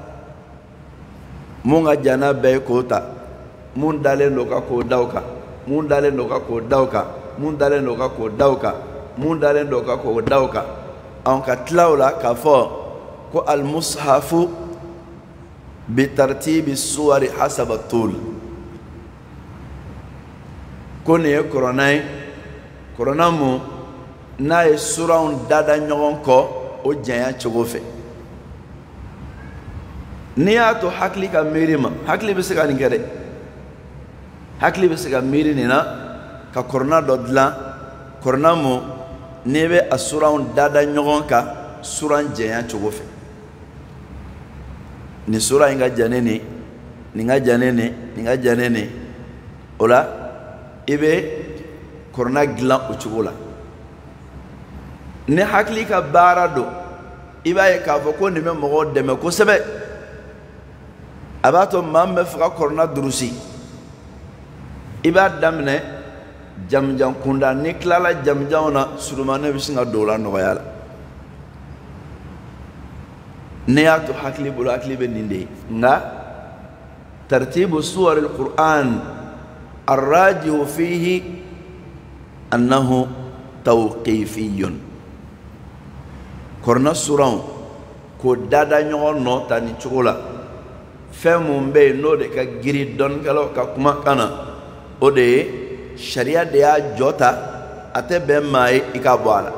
munga jana be kota mun dale loka ko dauka mun dale loka ko dauka mun dale loka ko dauka mun dale loka ko dauka an ka tlawla ka fo ko al mushafu bi tartibi suwari hasab at-tul kone corona corona mu na e sura on dada nyon ko o janya chogofe niya to hakli ka mirima hakli be sega ngere hakli be sega mirina ka corona dodla corona mu nebe asura on dada nyon ka sura janya chogofe ni sura inga janene ninga janene ninga janene ola ibe corona glan uchugola ne hakli ka barado iba ye ka fo ko ni me mo deme ko sebe abato mamme fra corona drusi iba damne jamjam kunda ni klala jamjawna sulumane bisinga dola no yala ne ato hakli bulu hakli be ninde nga tartibu suwar alquran الراجح فيه أنه توقيفي كورنا سوران كو دادا نيون نو تاني تشولا فمون بي نو دي كا غيري دون كالو كا كوما كانا او دي شريعه ديا جوتا اتي بن ماي ايكا بوالا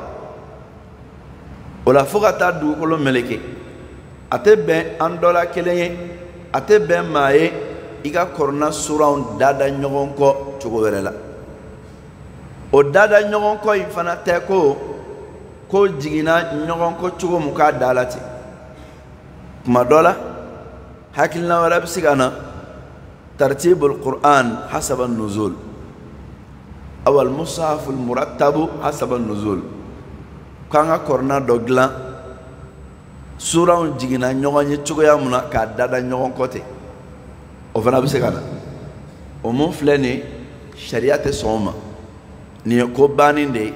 ولا فوغاتا دو كولو ملكي اتي بن اندولا كلي اتي بن ماي iga korna suraun dada nyogon ko chugo werela o dada nyogon ko ifana te ko ko jigina nyogon ko chugo muka dalati kuma dola hakilna wala bisigana tartibul quran hasab an-nuzul أو المصحف المرتب حسب النزول كان كورنا دوغلا سورة جينا نيوغاني تشوغيا منا كادادا نيوغان كوتي وفنا بسكانا ومن فلاني شريعة سوما نيكو بانين دي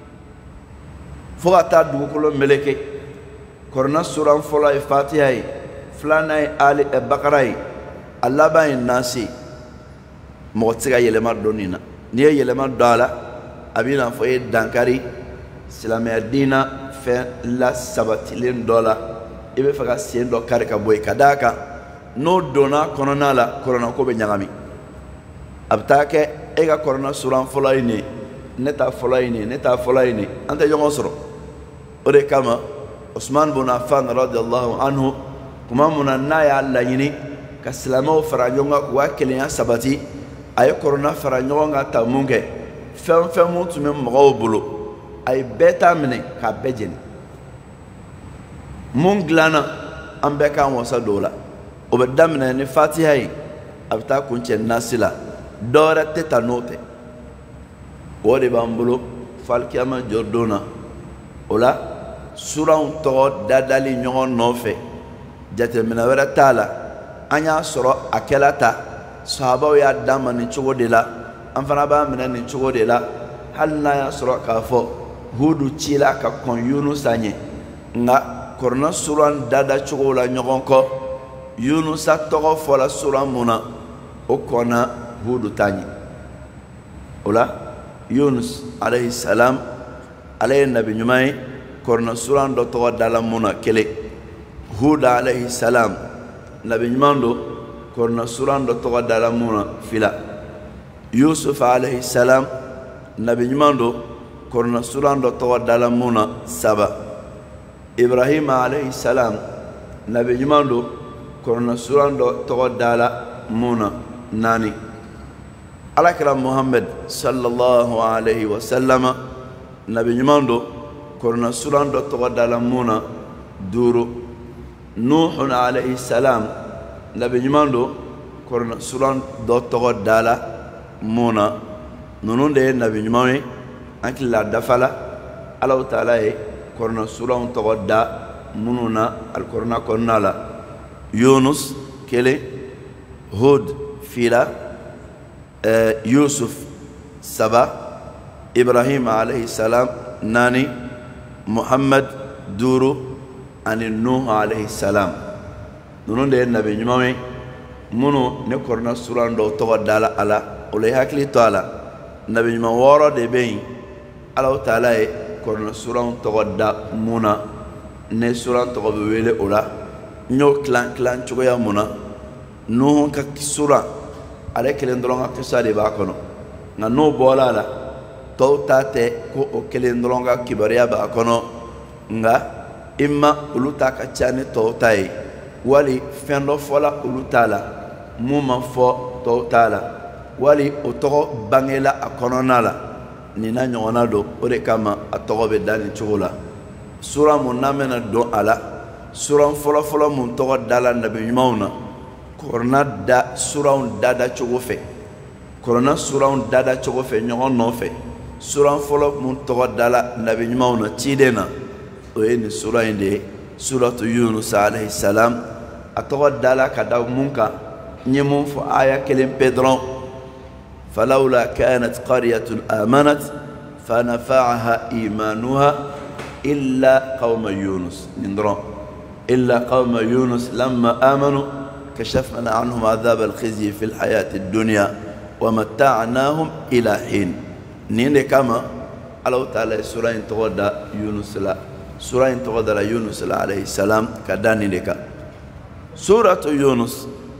فوغاتا دوكولو ملكي كورنا سورة فولا فاتحة فلانا آل بقرة الله باين ناسي موتسيغا يلما دونينا نيه يلما دولا أبينا فوي دانكاري سلامي الدينا فين لا سبتلين دولا إبه فكا سين دو كاريكا بوي كداكا نو دونا كورونا لا كورونا كوبي نيغامي أبتاكي إيغا كورونا سورة فولا يني نتا فولا يني نتا فولا يني أنت يوم أسرو ودي كما عثمان بن عفان رضي الله عنه كما منا نايا الله يني كسلامو فرانيونغا واكلين سبتي أي كورونا فرانيونغا تامونغي فم فم تمم مغوبلو أي بيتا مني كابجين مونغلانا أمبكا وسا دولا وبدامنا نفاتيهاي أبتا كونش الناسلا دورة تتانوتي ودي بامبلو فالكياما جوردونا ولا سورة تو دادالي نيون نوفي جاتي من ورا تالا أنيا سورة أكلاتا صحابة يا داما نيشوغو ديلا أنفنا با من نيشوغو ديلا هل نايا سورة كافو هودو تشيلا كاكون يونس أني nga korona suran dada chogo la nyogon ko yunusa togo fola suran muna o kona hudu tani ola yunus alayhi salam alayhi nabi nyumai korona suran do togo dala muna kele huda alayhi salam nabi nyumando korona suran do togo dala muna fila yusuf alayhi salam nabi nyumando korona suran do togo dala muna saba إبراهيم عليه السلام نبي جماندو كورنا سوران دو تغدالا مونا ناني على كلام محمد صلى الله عليه وسلم نبي جماندو كورنا سوران دو تغدالا مونا دورو نوح عليه السلام نبي جماندو كورنا سوران دو تغدالا مونا نونون دي نبي جماندو أنك لا دفلا الله تعالى كورنا سورة تغدا منونا الكورنا كورنا لا يونس كله هود فيلا آه يوسف سبا إبراهيم عليه السلام ناني محمد دورو عن نوح عليه السلام نون ده النبي جمامي منو نكورنا سورة تغدا لا على وليه هكلي تعالى النبي جمام ورا دبين الله تعالى كورنا سورة تغدا مونا ne سورة تغدا ويله أولا نيو كلان كلان تقويا مونا نوه كسورة على كلين دلونا كسادي باكونو نو بولا لا تو تاتي كو كلين دلونا كبريا باكونو nga إما أولوتا كتشاني تو تاي wali fendo fola ulutala muma fo to tala wali otogo bangela akononala nina nyona do ore kama atogo be dani chula sura munamena do ala sura fola fola mun togo dala nabi mauna korna da sura un dada chogofe korna sura un dada chogofe nyon nofe sura fola mun togo dala nabi mauna chidena oyeni sura inde suratu yunus alayhi salam atogo dala kada munka nyemun fo aya kelim pedron فلولا كانت قرية آمنت فنفعها إيمانها إلا قوم يونس نندرون إلا قوم يونس لما آمنوا كشفنا عنهم عذاب الخزي في الحياة الدنيا ومتعناهم إلى حين نين كما الله تعالى سورة تغدى يونس لا سورة تغدى يونس عليه السلام كداني لك سورة يونس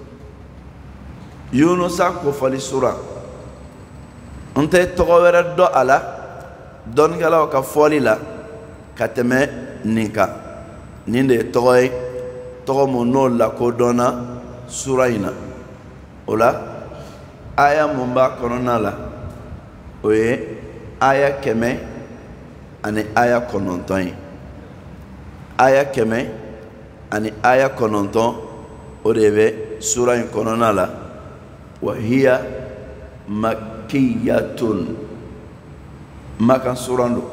يونس كفل سورة أنت تغير الدو على دون كلا وكفولي لا كتمة نيكا نيندي تغير تغير منول لا كودونا سورينا ولا آية مبا كورونا لا وي آية كمة أني آية كونونتين آية كمة أني آية كونونتون وريبه سورة كورونا لا وهي مك كياتون makan surando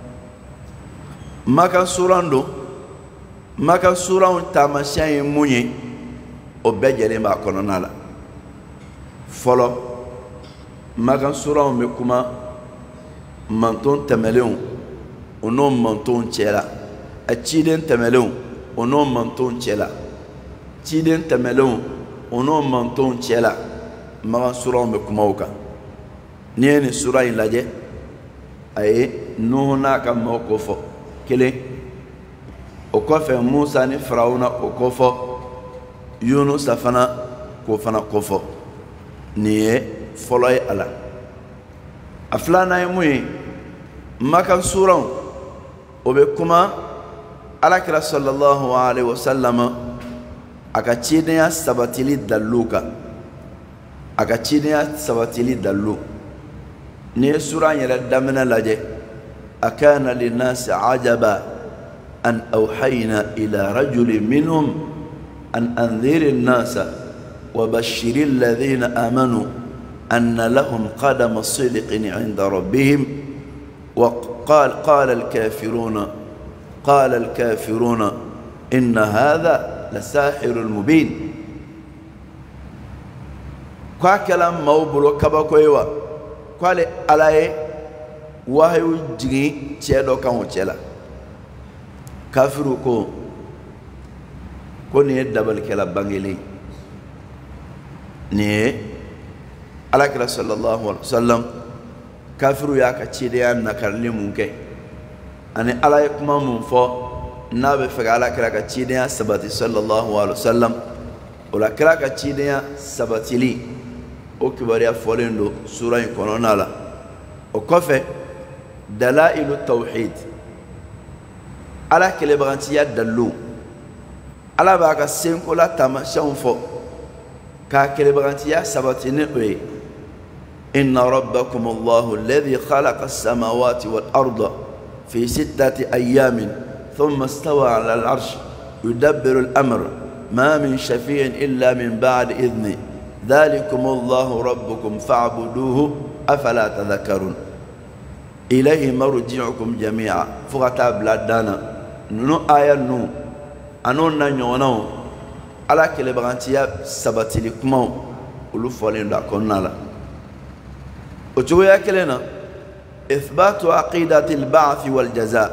makan surando makan suran tamasiyɛn ye mun ye o bɛɛ lajɛlen b'a kɔnɔna la fɔlɔ makan suranw bɛ kuma manton tɛmɛlenw o n'o mantonw cɛla a ciden tɛmɛlenw o n'o mantonw cɛla ciden tɛmɛlenw o n'o mantonw cɛla makan suranw bɛ kuma o kan n'i ye nin sura in lajɛ a ye nuhu n'a ka maaw ko fɔ kelen o kɔfɛ musa ni farawuna o ko fɔ yunusa fana k'o fana ko fɔ nin ye fɔlɔ ye a la a filanan ye mun ye makan suranw o bɛ kuma alakira sallallahu alaihi wasallam a ka cidenya sabatili dalilu kan a ka cidenya sabatili dalilu n'i ye sura yɛrɛ daminɛ lajɛ a kana linnasi ajaba an awhayna ila rajulin minhum an anziri nnasa wa bashiri alladhina amanu anna lahum qadama sidqin inda rabbihim wa qala qala alkafiruna qala alkafiruna inna hadha lasahirun mubin kwa kala mawbulo kabako yewa kwale alaye wahayu jigi cɛ dɔ kan o cɛ la kafiru ko ko nin ye dabalikɛla bangelen nin ye alakira sallallahu alaihi wasallam kafiru y'a ka cidenya nakarili mun kɛ ani ala ye kuma mun fɔ n'a bɛ fɛ ka alakira ka cidenya sabati sallallahu alaihi wasallam o la kira ka cidenya sabatili o kibaruya fɔlen don sura in kɔnɔna la o kɔfɛ dalailu tawhid ala kɛlɛbagantiya dalilu ala b'a ka senkola taamasiyɛnw fɔ k'a kɛlɛbagantiya sabati ni o ye inna rabbakum allahu alladhi khalaqa as-samawati wal arda fi sittati ayyamin thumma istawa ala al-arsh yudabbiru al-amr ma min shafi'in illa min ba'di idhni ذلكم الله ربكم فاعبدوه أفلا تذكرون إليه مرجعكم جميعا فغتا بلادانا نو آية نو أنو نانيوناو على كل بغانتيا سبتي لكمو ولو فولين دا كونالا وجويا كلنا إثبات عقيدة البعث والجزاء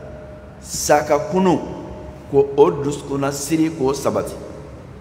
ساكا كنو كو أدرس كنا سيري كو سبتي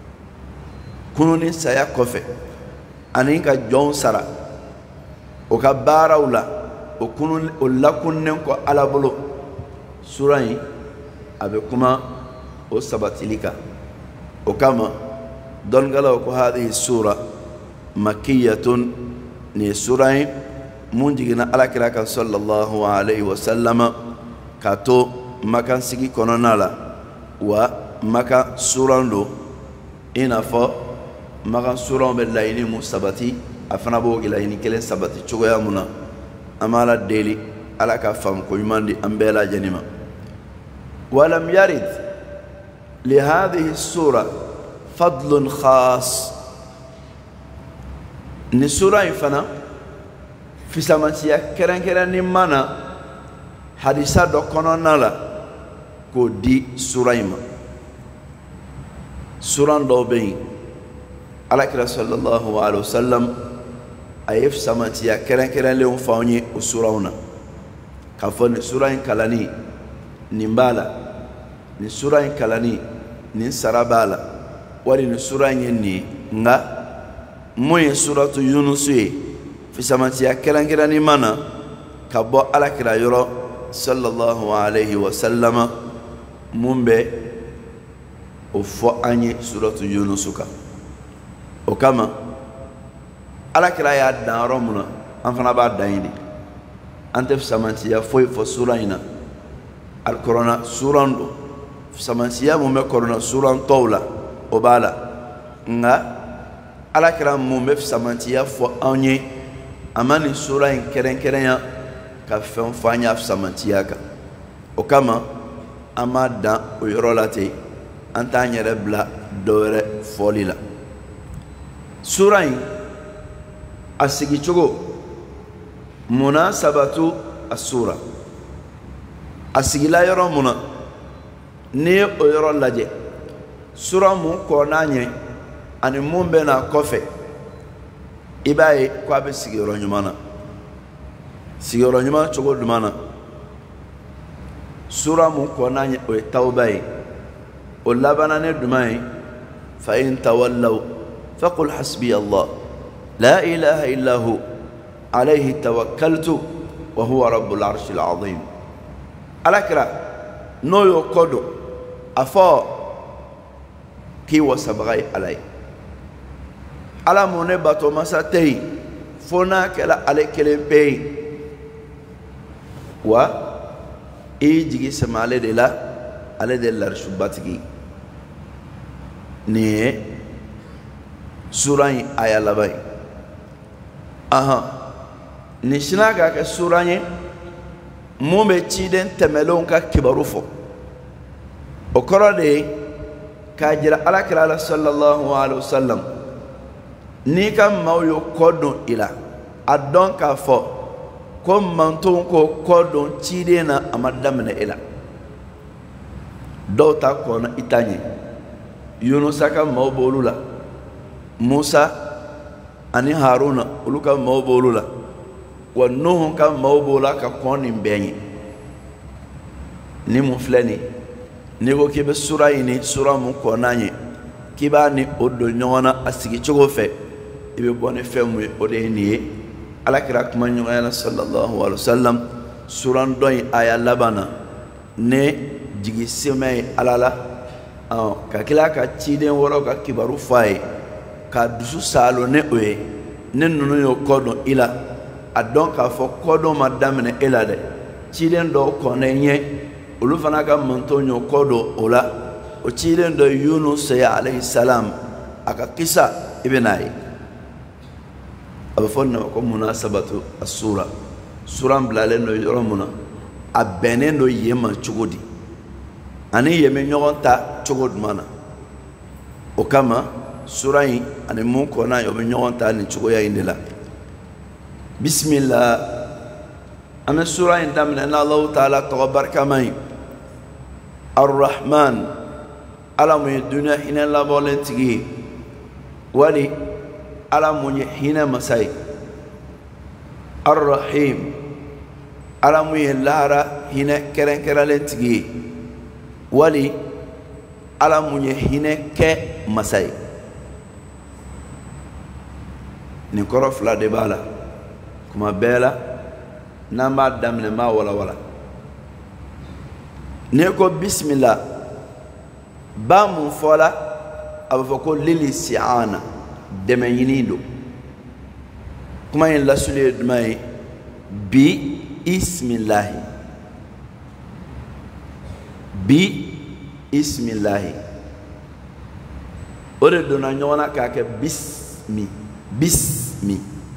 kununi saya kɔfɛ ani ka jɔn sara o ka baaraw la o kunu o lakunnen kɔ ala bolo sura in a bɛ kuma o sabatili kan o kama dɔnnikɛlaw ko hadihi sura makiyatun nin ye sura in mun jiginna alakira kan sallallahu alaihi wasallam k'a to makansigi kɔnɔna la wa maka suran don i n'a fɔ makan suranw bɛ laɲini mun sabati a fana b'o laɲini kelen sabati cogoya mun na an b'a la deli ala ka faamuko ɲuman di an bɛɛ lajɛlen ma walam yarid lihadihi sura fadlun khas ni sura in fana fisamantiya kɛrɛnkɛrɛnnin ma na hadisa dɔ kɔnɔna la k'o di sura in ma suran dɔw bɛ yen alakira sallallahu alaihi wasallam a ye fisamantiya kɛrɛnkɛrɛnlenw fɔ an ye o suraw na k'a fɔ nin sura in kalani nin b'a la nin sura in kalani nin sara b'a la wali nin sura in ye nin ye nka mun ye suratu yunusu ye fisamantiya kɛrɛnkɛrɛnnin ma na ka bɔ alakira yɔrɔ sallallahu alaihi wasallam mun bɛ o fɔ an ye suratu yunusu kan o kama alakira y'a dan yɔrɔ mun na an fana b'a dan yen de an tɛ fisamantiya foyi fɔ sura in na alikɔrɔna suran don fisamantiya mun bɛ kɔrɔna suran tɔw la o b'a la nka alakira mun bɛ fisamantiya fɔ an ye a ma nin sura in kɛrɛnkɛrɛnya ka fɛn fɔ an y'a fisamantiya kan o kama an b'a dan o yɔrɔ la ten an t'an yɛrɛ bila dɔ wɛrɛ fɔli la sura in a sigicogo munasabatu السورة أسيلا يرمنا ني أيرو لاجي سورة مو كوناني أن مو بنا كوفي إباي كوابي سيجيرو نيمانا سيجيرو نيمانا تشوكو دمانا سورة مو كوناني أي توباي واللبناني دماي فإن تولوا فقل حسبي الله لا إله إلا هو عليه توكلت وهو رب العرش العظيم على كرا نويو كودو أفا كي وسبغي علي على منباتو مساتي فونا كلا علي كلم بي و إيجي سمالي دلا علي دلا رشباتكي ني سورة آية لباي أها نشنا كاك سورة مومي تشيدن تملون كا كبروفو وكرا دي كاجر على كلا صلى الله عليه وسلم نيكا مويو كودون إلا أدون كافو كم منتون كو كودون تشيدنا أمدامنا إلا دوتا كونا إتاني يونس كا موبولولا موسى أني هارون ولوكا موبولولا ونوح كا موبولا كا كونين بيني ني مفلني نيغو كيبه سورة يني سورة مو كوناني كيبا ني اودو نيوانا اسيغي تشوغو في يبي بوني فيمو اودي ني على كراك ما نيوانا صلى الله عليه وسلم سورة دوي آية لبانا ني جيغي سيمي على اه كاكلا كا تشيدن ورو كا كيبارو فاي ka dusu salo ne oye ne nunu yo kodon ila adon ka fo kodon madamne ila de chilen do konenye ulu fana ka montonyo kodo ola o chilen do Yunus alayhi salam aka kisa ibnai abafonna ko munasabatu as-sura suram blalen do yoromuna abenen do yema chugodi ani yeme nyogonta chugodmana o kama سورة أنا ممكن أنا يوم يوم تاني شو يا إندلا بسم الله أنا سورة إن من أن الله تعالى تغبر كماي الرحمن على من الدنيا هنا لا بولنتجي ولي على من هنا مساي الرحيم على من اللهرة هنا كرن كرلنتجي ولي على من هنا ك مساي ni koro fla de bala kuma bela namba damne ma wala wala ne ko bismillah ba mun fola aba ko lili si'ana de menyinido kuma en la sule mai bi ismillah bi ismillah ore dona nyona ka ke bismi bismi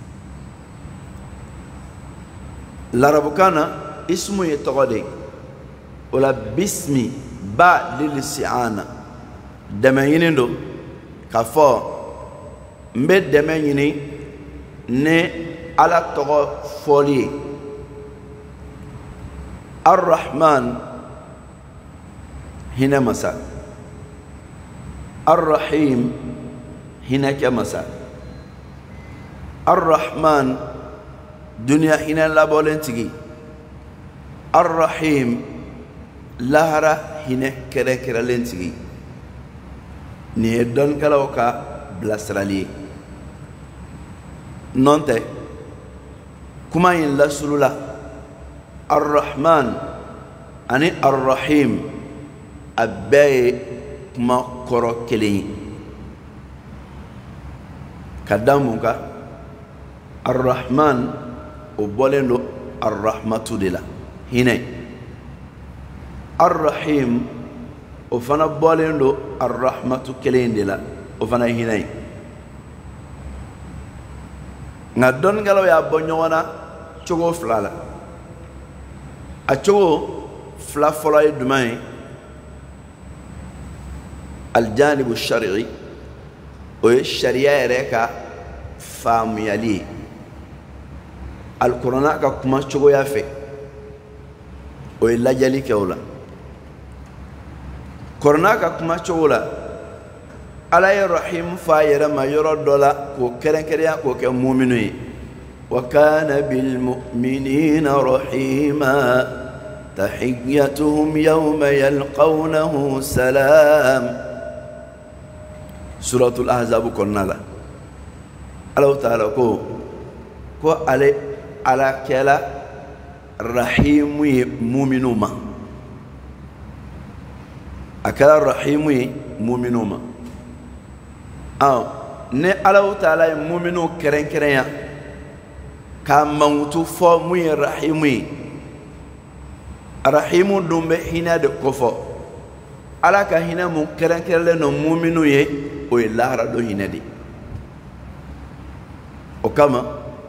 larabukana ismu yetogode wala bismi ba lilisiana demayini ndo kafo mbe demayini ne ala togo foli arrahman hina masa arrahim hina kamasa الرحمن دنيا هنا لا بولنتجي الرحيم لهرا هنا كره كره لنتجي نيدون كلاوكا بلاسرالي نونته كما ين لا سلولا الرحمن اني الرحيم ابي كما كورو كلين كداموكا الرحمن وبولندو الرحمة دلا هنا الرحيم وفنا بولندو الرحمة كلين دلا وفنا هنا نادون قالوا يا بنيوانا تشوفوا فلالا أتشوفوا فلا فلا يدمعي الجانب الشرعي والشريعة ريكا فاميالي القرآن كما تشوفوا يافي o ye lajɛli kɛ o la kɔrɔna ka kuma cogo la ala ye rahim fa a yɛrɛ ma yɔrɔ dɔ la k'o kɛrɛnkɛrɛnya k'o kɛ muminu ye wa kana bil mu'minina rahima tahiyyatuhum yawma yalqawnahu salam suratul ahzab kɔnɔna la ala ta'ala ko ko ale ala kɛla rahimu ye muminu ma a kɛra rahimu ye muminu ma aw ne ala ta'ala ye muminu kɛrɛnkɛrɛnya k'a mankutu fɔ mun ye rahimu ye rahimu dun bɛ hinɛ de kofɔ ala ka hinɛ mun kɛrɛnkɛrɛnlen don muminu ye o ye lahara dɔ hinɛ de o kama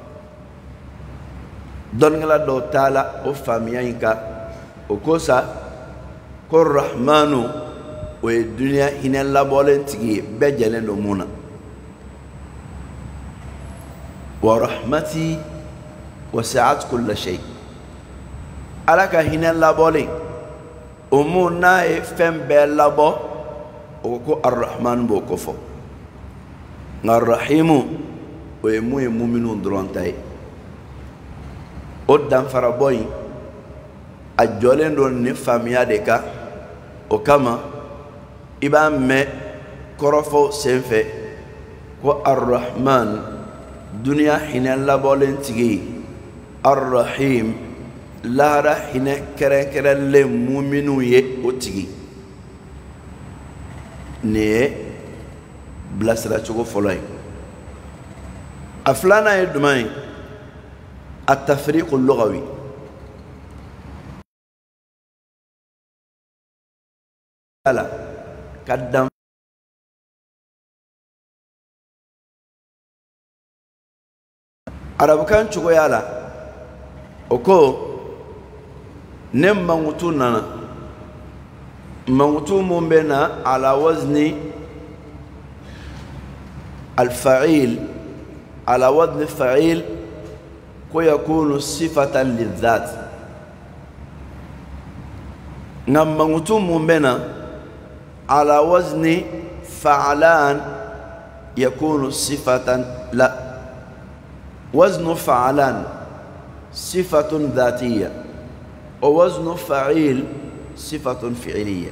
dɔnnikɛla dɔw t'a la o faamuya in kan o ko sa ko rahmanu o ye duniya hinɛ labɔlen tigi ye bɛɛ jɛlen don mun na wa rahmati wasi'at kulla shay ala ka hinɛ labɔlen o mun n'a ye fɛn bɛɛ labɔ o ko arrahman b'o ko fɔ nka rahimu o ye mun ye muminu dɔrɔn ta ye o danfarabɔ in a jɔlen don ni faamuya de kan o kama i b'a mɛn kɔrɔfɔw senfɛ ko arrahman duniya hinɛ labɔlen tigi arrahim lahara hinɛ kɛrɛnkɛrɛnlen muminu ye o tigi nin ye bilasiracogo fɔlɔ ye a filanan ye jumɛn ye التفريق اللغوي لا قدم عرب كان شو يالا اوكو نم موتو نانا موتو مبنا على وزن الفعيل على وزن الفعيل ويكون صفة للذات نمغتو مبنا على وزن فعلان يكون صفة لا وزن فعلان صفة ذاتية ووزن فعيل صفة فعلية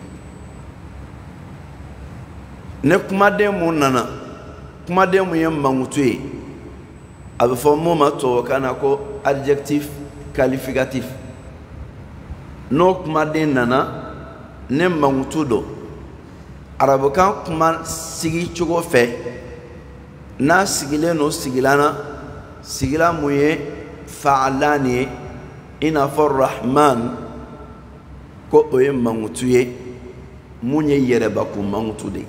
نكما ديمو نانا كما ديمو يمغتوي a bɛ fɔ mun ma tubabukan na ko adjectif qualificatif n'o kumaden nana ne mankutu don arabukan kuma sigi cogo fɛ n'a sigilen don sigilan na sigilan mun ye fa'alan ye i n'a fɔ rahman ko o ye mankutu ye mun ye yɛrɛbakun mankutu de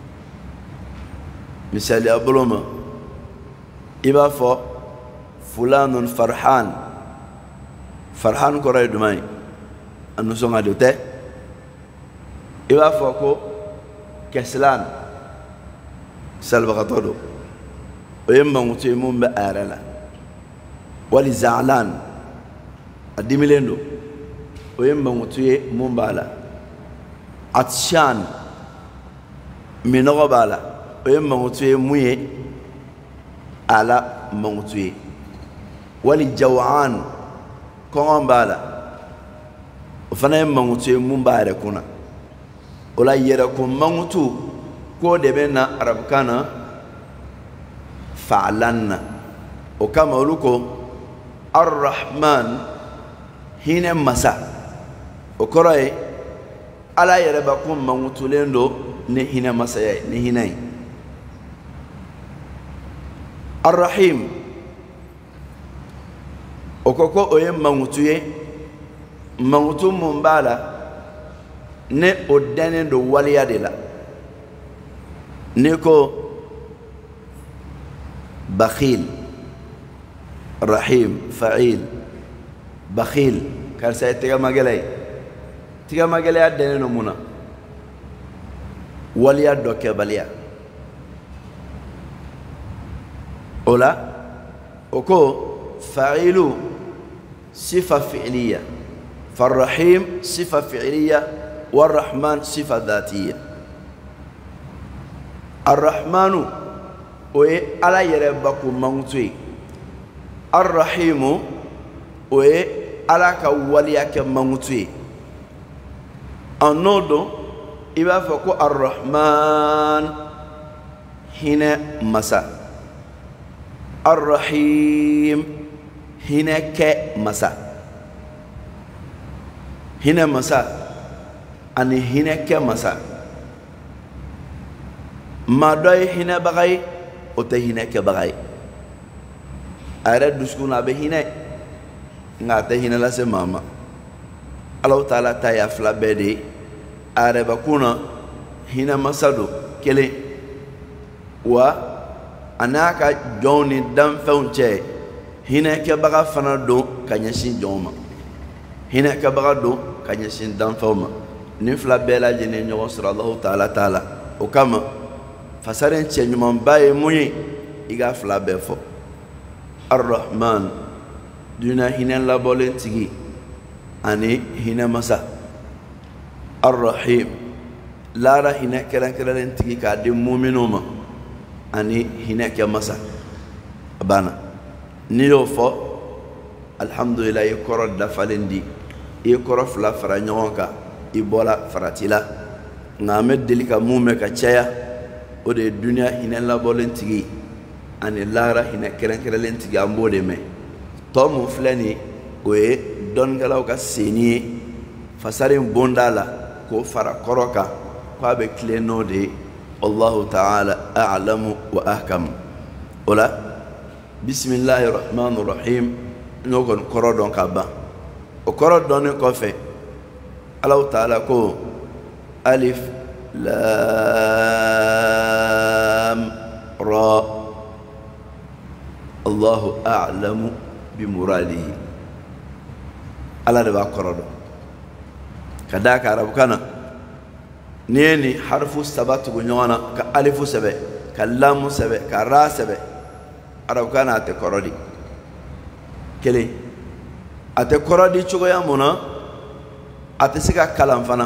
misaliya bolo ma i b'a fɔ fulanun farhan farhan kɔrɔ ye jumɛn ye a nisɔn ka don tɛ i b'a fɔ ko kɛsilan salibagatɔ don o ye mankutu ye mun bɛ a yɛrɛ la wali zaalan a dimilen don o ye mankutu ye mun b'a la atshan minɔgɔ b'a la o ye mankutu ye mun ye ala mankutu ye wali jawan kɔngɔ b'a la o fana ye mankutu ye mun b'a yɛrɛ kunna o la yɛrɛkun mankutu k'o de bɛ na arabukan na fa'alan na o kama olu ko arrahman hinɛ masa o kɔrɔ ye ala yɛrɛbakun mankutulen don ni hinɛ masaya ye ni hinɛ ye arrahim o ko ko o ye mankutu ye mankutu mun b'a la ne o dɛnnen don waliya de la ni ko bakhil rahim fa'il bakhil karisa ye tɛgɛmagɛlɛ ye tɛgɛmagɛlɛya dɛnnen don mun na waliya dɔ kɛbaliya o la o ko fa'ilu sifa fi'liya فالرحيم صفة فعلية والرحمن صفة ذاتية. الرحمن وي على يربكو موتوي، الرحيم وي على كوليك موتوي. النودو إبا فكو الرحمن هنا مسا، الرحيم هنا ك مسا، هنا مسا أني هنا ك مسا. ما دوي هنا بغاي أو هنا ك بغاي. أرد دسكون أبي هنا نعته هنا لسه ماما. الله تعالى تايا فلا بدي أرد بكونا هنا مسادو كله و أنا كجوني دم فونشة هنا كبغا فنادو كنيسين جوما، هنا كبغا دو كنيسين دم فوما. نفلا بلا جنين يوصل الله تعالى تعالى وكما فسرين تشنيمان باي موني إيغا فلا بفو. الرحمن دينا هنا لا بولين تيجي أني هنا مسا. الرحيم لا را هنا كلام كلام تيجي كادم مؤمنوما أني هنا كمسا أبانا نيوفو. الحمد لله يكرر دفالندي يكرر فلا فرانيوكا يبولا فراتيلا نعمد دليكا مومي كتشايا ودي الدنيا هنا لا بولين تيجي أني لارا هنا كلام كلام تيجي أمبودي مي توم فلاني وي دون كلاوكا سيني فسارين بوندالا كو فرا كروكا كو بكلينو دي. الله تعالى أعلم وأحكم. ولا بسم الله الرحمن الرحيم نقول كرودون كابا وكرودون كوفي. الله تعالى كو ألف لام را الله أعلم بمراده. الله دبا كرودون كذاك عرب كنا نيني حرف سبت غنيانا كألف سبع كلام سبع كرا سبع أراو كان أتكرودي كلي أتكرودي شو يا منا أتسيكا كلام فنا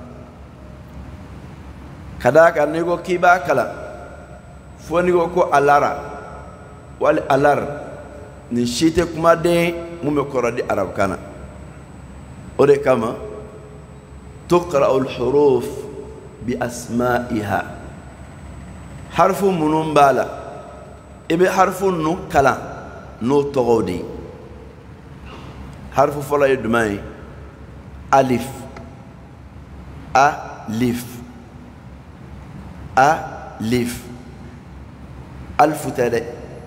كذا كنيجو كيبا كلام فونيجو كو ألارا وال ألار نشيته كما ده مم كرودي أراو كنا أودي كما تقرأ الحروف بأسمائها. حرف منون بالا إبي حرف نو كلا نو تغودي. حرف فلا يدمي ألف ألف ألف ألف تلي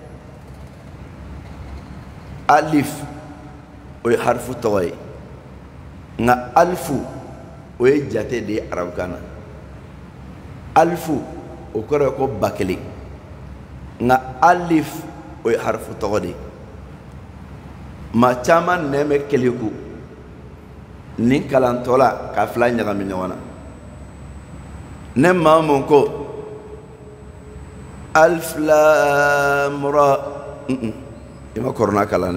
ألف وي حرف تغوي نا ألف وي جاتي دي عرب كان ألف وكره كو باكلي نا ألف وي حرف تغدي ما تامان نيمه كليكو نين كلام تولا كافلا نيغا مي نوانا نما مونكو ألف لام را يما كورنا كلام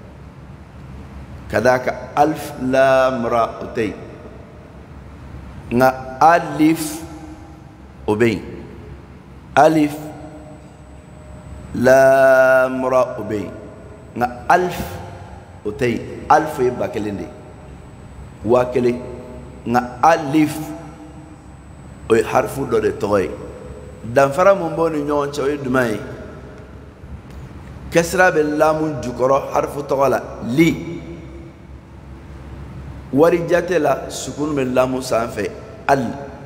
كذاك ألف لام را أتي نا ألف أبين ألف لام را أبين نا ألف أتي ألف يبقى كلندي واكلي نا ألف أي حرف دور توي دانفرا مبوني نيون تشوي دماي كسرة باللام جكرة حرف تغلا لي ورجات لا سكون باللام سانفه ال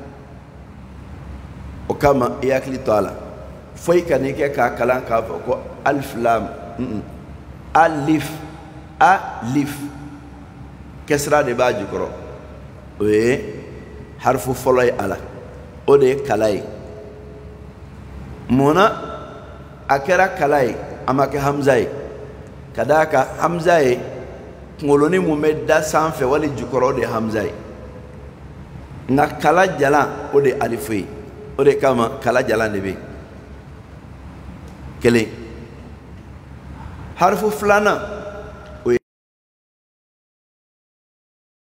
وكما ياكلي طالا فوي كانيكا كلام كافو الف لام الف الف كسرة دي باجي كرو وي حرف فلاي على ودي كلاي مونا اكرا كلاي اما كهمزاي كذاك همزاي ngoloni mumedda sanfe wali jukoro de hamzai na kala jala ode alifi ode kama kala jala nebe kele harfu fulana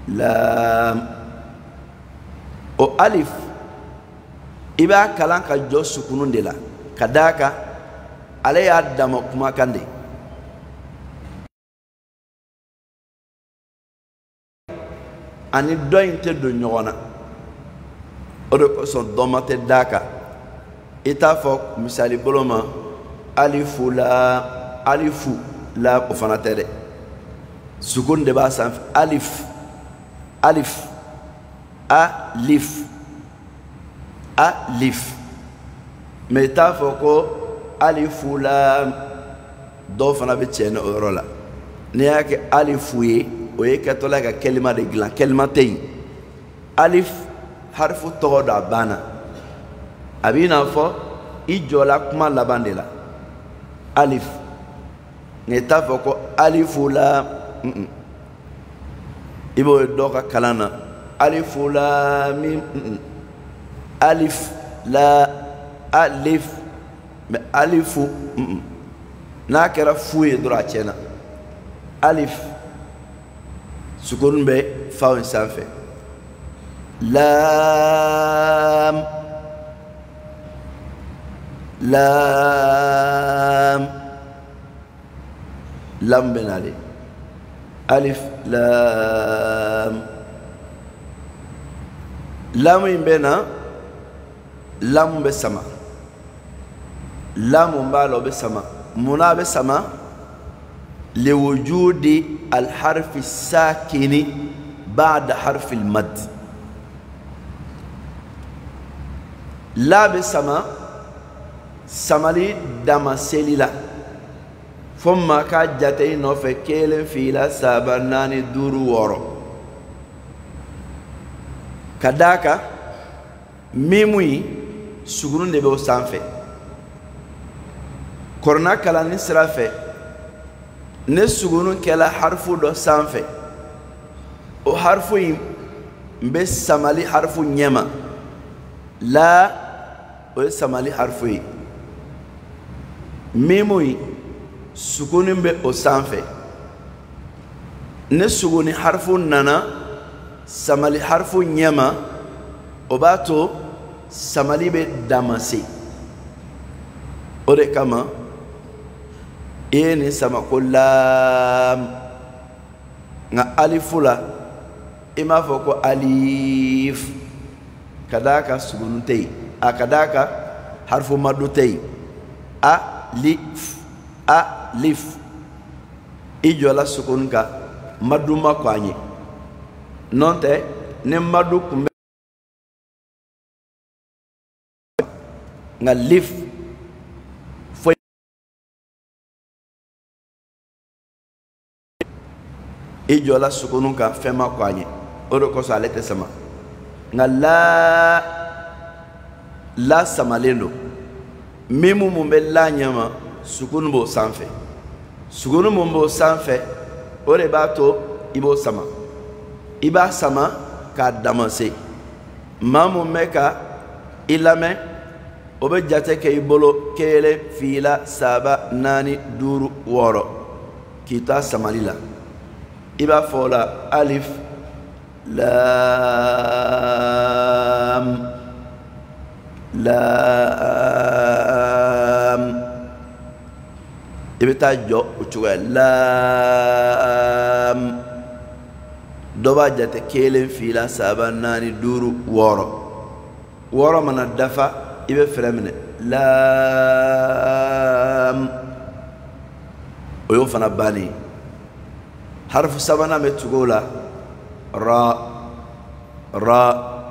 lam o alif iba kalan ka jɔ sukunun de la ka d'a kan ale y'a dama kumakan de ani dɔ in tɛ don ɲɔgɔn na o de kosɔn dɔ ma tɛ d'a kan i t'a fɔ misali bolo ma alifu la alifu la o fana tɛ dɛ sukun de b'a sanfɛ alif alif alif alif mais i t'a fɔ ko alifu la dɔw fana bɛ tiɲɛ o yɔrɔ la n'i y'a kɛ alifu ye o ye kɛtɔla ka kɛlima de dilan kɛlima tɛ yen alif harifu tɔgɔ dɔ a banna a b'i n'a fɔ i jɔla kuma laban de la alif nka i t'a fɔ ko alifu la i b'o ye dɔ ka kalan na alifu la mim alif la alif mais alifu n'a kɛra fu ye dɔrɔn a tiɲɛna alif sukun bɛ fa in sanfɛ lam lam lam bɛ na de alif lam lam in bɛ na lam bɛ sama lam b'a la o bɛ sama munna a bɛ sama لوجود الحرف الساكن بعد حرف المد لا بسما سمالي دمسلي لا فما كاجتي نوفكيل فيلا سابرناني دورو ورو كداكا ميموي سغرون دبو سانفي كورنا كلاني سرافي ne sugunu kɛla harfu dɔ sanfɛ o harfu in bɛ samali harfu ɲɛma la o ye samali harfu ye mimu in sugunu bɛ o sanfɛ ne suguni harfu nana samali harfu ɲɛma o b'a to samali bɛ damase o de kama ini sama ko lam nga alifu la i m'a fɔ ko alif ka d'a kan sugunu tɛ yen a ka d'a kan harfu madu tɛ yen alif alif i jɔla sugunu kan madu ma kɔn an ye n'o tɛ ni madu kun bɛ nga lif i jɔla sukunu kan fɛn ma kɔ a ɲɛ o de kosɔn ale tɛ sama nka la la samalen don mimu mun bɛ la ɲɛma sukunu b'o sanfɛ sukunu mun b'o sanfɛ o de b'a to i b'o sama i b'a sama k'a damase maa mun bɛ ka i lamɛn o bɛ jate kɛ i bolo kelen fila saba naani duuru wɔɔrɔ k'i ta samali la i b'a fɔ o la alif lam lam i bɛ taa jɔ o cogoya lam dɔ b'a jate kelen fila saba naani duuru wɔɔrɔ wɔɔrɔ mana dafa i bɛ fɛrɛ minɛ lam o y'o fana bannen harfu sabanan bɛ tugu o la ra ra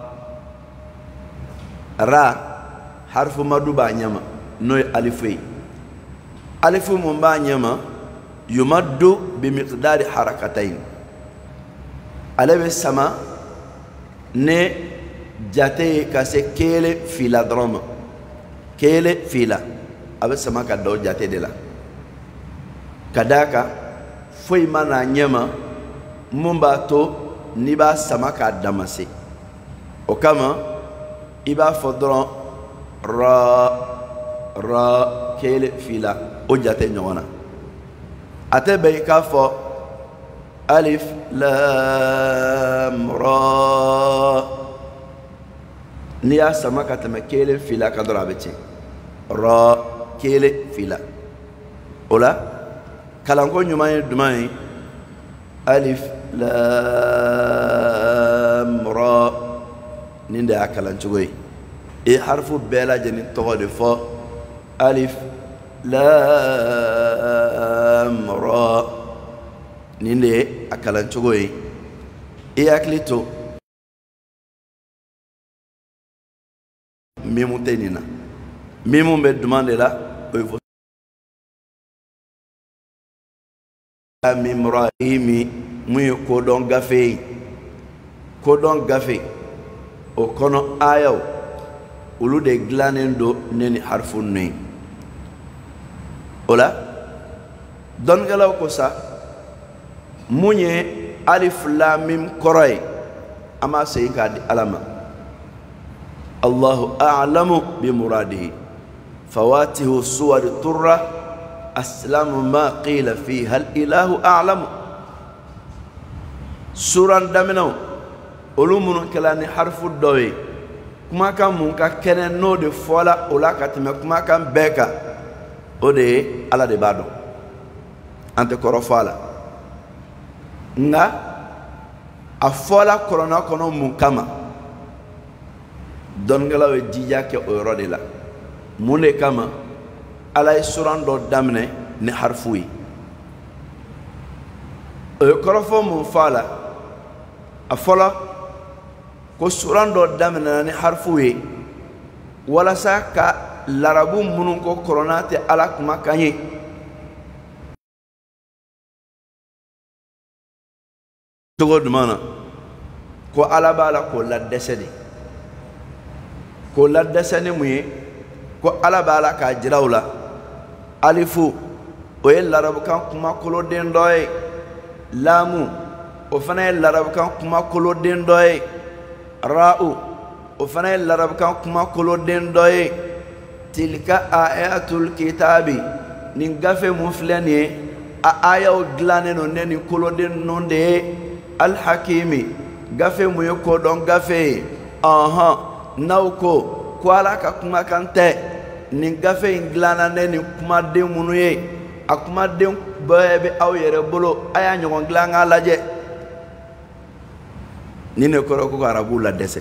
ra harfu madu b'a ɲɛma n'o ye alifu ye alifu mun b'a ɲɛma yumaddu bi miqdari harakatayn ale bɛ sama ne jate ye ka se kelen fila dɔrɔn ma kelen fila a bɛ sama ka da o jate de la ka d'a kan foyi ma n'a ɲɛma mun b'a to n'i b'a sama k'a damase o kama i b'a fɔ dɔrɔn ra ra kelen fila o jate ɲɔgɔn na a tɛ bɛn i k'a fɔ alif lam ra ni y'a sama ka tɛmɛ kelen fila kan dɔrɔn a bɛ tiɲɛ ra kelen fila o la kalanko ɲuman ye jumɛn ye alif lam ra nin de y'a kalan cogo ye e harfu bɛɛ lajɛlen tɔgɔ de fɔ alif lam ra nin de ye a kalan cogo ye i hakili to mimu tɛ nin na mimu bɛ duman de la o ye fɔ mimrahimi mun ye kodɔn gafe ye kodɔn gafe o kɔnɔ ayaw olu de dilannen don ne ni harifu ninnu ye o la dɔnnikɛlaw ko sa mun ye alif lam mim kɔrɔ ye an b'a segin k'a di ala ma allahu a'lamu bi muradihi fawatihu suwari turra aslamu ma qila fi hal ilahu a'lamu suran daminaw olu minnu kɛla ni harifu dɔ ye kumakan mun ka kɛnɛ n'o de fɔla o la ka tɛmɛ kumakan bɛɛ kan o de ye ala de b'a dɔn an tɛ kɔrɔfɔ a la nga a fɔla kɔrɔna kɔnɔ mun kama dɔnnikɛlaw ye jija kɛ o yɔrɔ de la mun de kama ala ye suran dɔ daminɛ ni harifu ye o ye kɔrɔfɔ mun fɔ a la a fɔla ko suran dɔ daminɛna ni harifu ye walasa ka larabu minnu ko kɔrɔna tɛ ala kumakan ye cogo jumɛn na ko ala b'a la k'o ladɛsɛ de k'o ladɛsɛ ni mun ye ko ala b'a la k'a jira u la alifu o ye larabukan kumakoloden dɔ ye lamu o fana ye larabukan kumakoloden dɔ ye ra'u o fana ye larabukan kumakoloden dɔ ye tilka ayatul kitabi nin gafe mun filɛ nin ye a ayaw dilannen don ne nin koloden ninnu de ye alhakimi gafe mun ye kodɔn gafe ye ɔhɔn n'aw ko ko ala ka kumakan tɛ nin gafe in dilanna ne nin kumaden minnu ye a kumaden bɛɛ bɛ aw yɛrɛ bolo a y'a ɲɔgɔn dilan k'a lajɛ nin de kɔrɔ ko ka arabu la dɛsɛ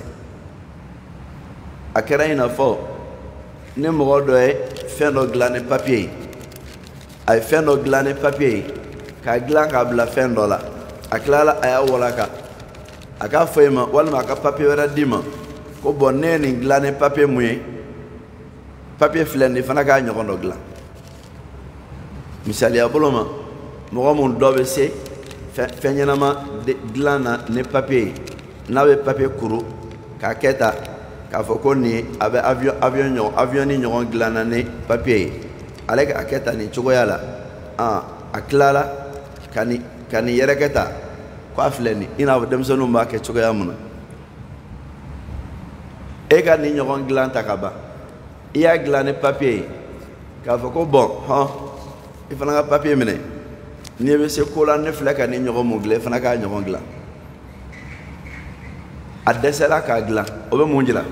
a kɛra i n'a fɔ ni mɔgɔ dɔ ye fɛn dɔ dilan ni papiye ye a ye fɛn dɔ dilan ni papiye ye k'a dilan k'a bila fɛn dɔ la a tilala a y'a walaka a k'a fɔ i ma walima a ka papiye wɛrɛ d'i ma ko bɔn ne ye nin dilan ni papiye mun ye papiye filɛ nin fana k'a ɲɔgɔn dɔ dilan misaliya bolo ma mɔgɔ mun dɔ bɛ se fɛn ɲɛnama dilan na ni papiye ye n'a bɛ papiye kuru k'a kɛ ta k'a fɔ ko nin a bɛ avion avion ɲɔgɔn avion ni ɲɔgɔn dilan na ni papiye ye ale k'a kɛ ta nin cogoya la a a tilala ka nin ka nin yɛrɛkɛ ta ko a filɛ nin i n'a fɔ denmisɛnninw b'a kɛ cogoya mun na e ka nin ɲɔgɔn dilan ta ka ban i y'a dilan ni papiye ye k'a fɔ ko bɔn hɔn i fana ka papiye minɛ n'i bɛ se ko la ne filɛ ka nin ɲɔgɔn mun dilan i fana k'a ɲɔgɔn dilan a dɛsɛla k'a dilan o bɛ mun jira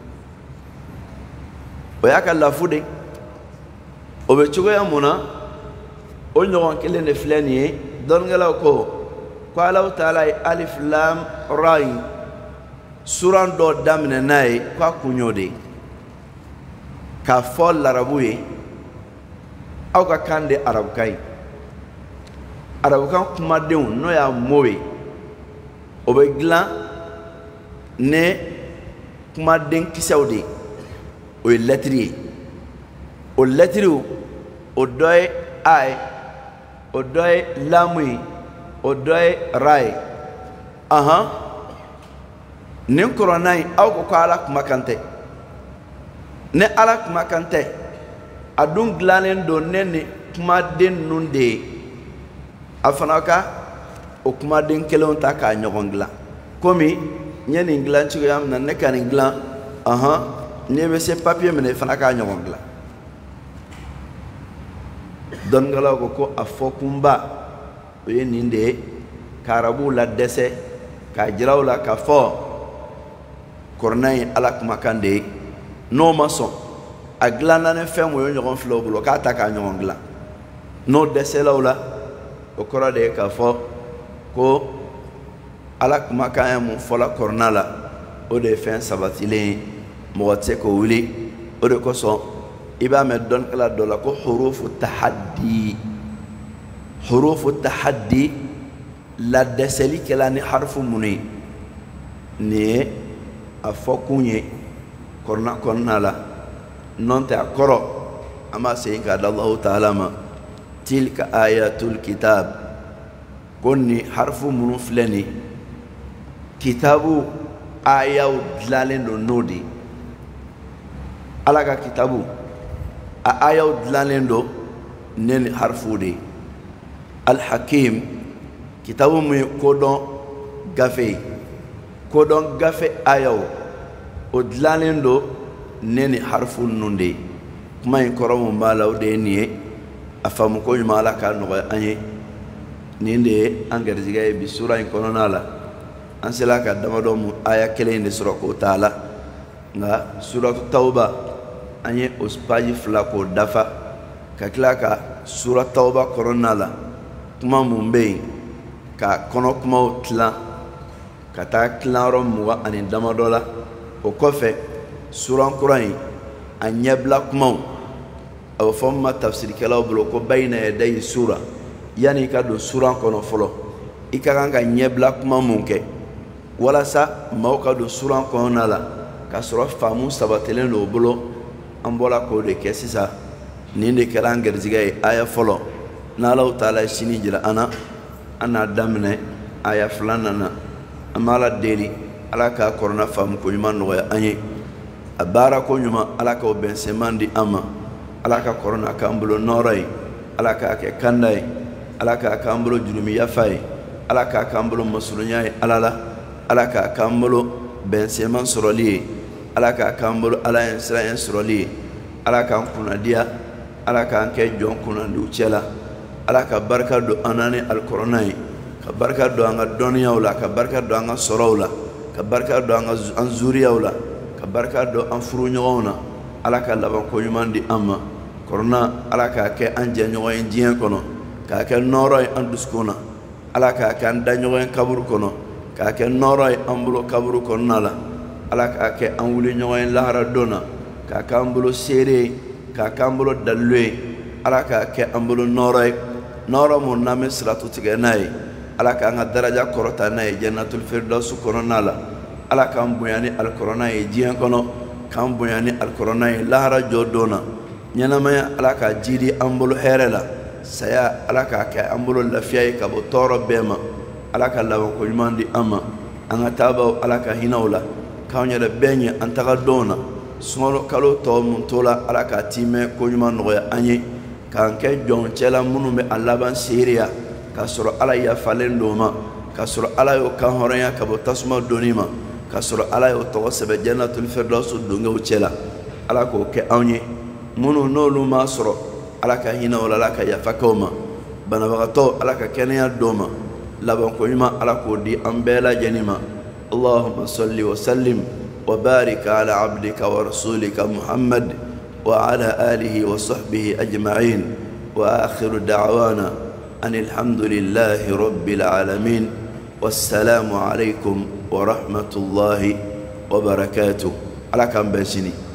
o y'a ka lafu de o bɛ cogoya mun na o ɲɔgɔn kelen de filɛ nin ye dɔnnikɛlaw ko ko Alahu Taala ye alif lam ra in suran dɔ daminɛ n'a ye ko a kun y'o de ye k'a fɔ larabu ye aw ka kan de arabukan ye arabukan kumadenw n'o y'a mot ye o bɛ dilan ni kumaden kisɛw de ye o ye lɛtiri ye o lɛtiriw o dɔ ye a ye o dɔ ye lamu ye o dɔ ye ra ye ahan nin kɔrɔna in aw ko ko ala kumakan tɛ ni ala kumakan tɛ a dun dilannen don ne ni kumaden ninnu de ye a fana ka o kumaden kelenw ta k'a ɲɔgɔn dilan komi n ye nin dilan cogoya min na ne ka nin dilan ahan n'i bɛ se papiye minɛ i fana k'a ɲɔgɔn dilan dɔnnikɛlaw ko ko a fɔkunba o ye nin de ye karabu la dɛsɛ k'a jira u la k'a fɔ kɔrɔna ye ala kumakan de ye n'o ma sɔn a dilanna ni fɛn mun ye ɲɔgɔn fila u bolo k'a ta k'a ɲɔgɔn dilan n'o dɛsɛla u la o kɔrɔ de ye k'a fɔ ko ala kumakan ye mun fɔla kɔrɔna la o de ye fɛn sabatilen ye mɔgɔ tɛ se k'o wuli o de kosɔn i b'a mɛn dɔnnikɛla dɔ la ko hurufu tahaddi hurufu tahaddi la dɛsɛli kɛla ni harifu mun ye nin ye a fɔ kun ye kɔrɔna kɔnɔna la n'o tɛ a kɔrɔ an b'a segin k'a da Allahu ta'ala ma tilka ayatul kitab ko nin harifu minnu filɛ nin kitabu ayaw dilanlen don n'o de ye ala ka kitabu a ayaw dilanlen don ne ni harifu de ye al-hakim kitabu mun ye kodɔn gafe ye kodɔn gafe ayaw o dilanlen don ne ni harifu ninnu de ye kuma in kɔrɔ mun b'a la o de ye nin ye a faamu ko ɲuman ala k'a nɔgɔya an ye nin de ye an garizigɛ ye bi sura in kɔnɔna la an sela ka damadɔ mun aya kelen in de sɔrɔ k'o t'a la nka suratu tawba an ye o paji fila k'o dafa ka tila ka sura tawba kɔnɔna la kuma mun bɛ yen ka kɔnɔ kumaw tilan ka taa tilan yɔrɔ mugan ani damadɔ la o kɔfɛ sura kura in a ɲɛbila kumaw a bɛ fɔ min ma tafsirikɛlaw bolo ko bayina yadayi sura yanni i ka don sura kɔnɔ fɔlɔ i ka kan ka ɲɛbila kuma mun kɛ walasa maaw ka don sura kɔnɔna la ka sɔrɔ faamu sabatilen don o bolo an bɔra k'o de kɛ sisan nin de kɛra an garizigɛ ye aya fɔlɔ n'Alahu Taala ye sini jira an na an n'a daminɛ aya filanan na an bɛ Ala deli ala k'a kɔrɔna faamu ko ɲuman nɔgɔya an ye a baara ko ɲuman ala k'o bɛnsɛman di an ma ala ka kɔrɔna k'an bolo nɔɔrɔ ye ala k'a kɛ kanda ye ala k'a k'an bolo jurumi yafa ye ala k'a k'an bolo masurunya ye ala la ala k'a k'an bolo bɛnsɛman sɔrɔli ye ala k'a k'an bolo ala ye sira ye sɔrɔli ye ala k'an kunnadiya ala k'an kɛ jɔn kunnadiw cɛ la ala ka barika don an na ni alikɔrɔna ye ka barika don an ka dɔnniyaw la ka barika don an ka sɔrɔw la ka barika don an zuriyaw la ka barika don an furuɲɔgɔnw na ala ka laban ko ɲuman di an ma kɔrɔna ala k'a kɛ an jɛɲɔgɔn ye diɲɛ kɔnɔ k'a kɛ nɔɔrɔ ye an dusukun na ala k'a kɛ an daɲɔgɔn ye kaburu kɔnɔ k'a kɛ nɔɔrɔ ye an bolo kaburu kɔnɔna la ala k'a kɛ an wuli ɲɔgɔn ye lahara don na k'a k'an bolo seere ye k'a k'an bolo dalilu ye ala k'a kɛ an bolo nɔɔrɔ ye nɔɔrɔ mun n'an bɛ siratu tigɛ n'a ye ala k'an ka daraja kɔrɔta n'a ye jannatul firdausi kɔnɔna la ala k'an bonya ni alikɔrɔna ye diɲɛ kɔnɔ k'an bonya ni alikɔrɔna ye lahara jɔ don na ɲɛnamaya ala k'a jidi an bolo hɛrɛ la saya ala k'a kɛ an bolo lafiya ye ka bɔ tɔɔrɔ bɛɛ ma ala ka laban ko ɲuman di an ma an ka taabaw ala ka hinɛw la k'an yɛrɛ bɛɛ ɲɛ an taga don na sunkalo kalo tɔ mun to la ala k'a timɛ ko ɲuman nɔgɔya an ye k'an kɛ jɔn cɛla minnu bɛ a laban seereya k'a sɔrɔ ala yafalen don ma k'a sɔrɔ ala y'o kan hɔrɔnya ka bɔ tasuma donni ma k'a sɔrɔ ala y'o tɔgɔ sɛbɛn jannatul firdausi dongew cɛla ala k'o kɛ anw ye minnu n'olu m'a sɔrɔ ala ka hinɛ o la ala ka yafa kɛ o ma banabagatɔ ala ka kɛnɛya d'o ma laban ko ɲuman ala k'o di an bɛɛ lajɛlen ma allahumma salli wa sallim wa barik ala abdika wa rasulika muhammad wa ala alihi wa sahbihi ajma'in wa akhiru da'wana an alhamdulillahi rabbil alamin wassalamu alaikum wa rahmatullahi wa barakatuh ala kan bɛn sini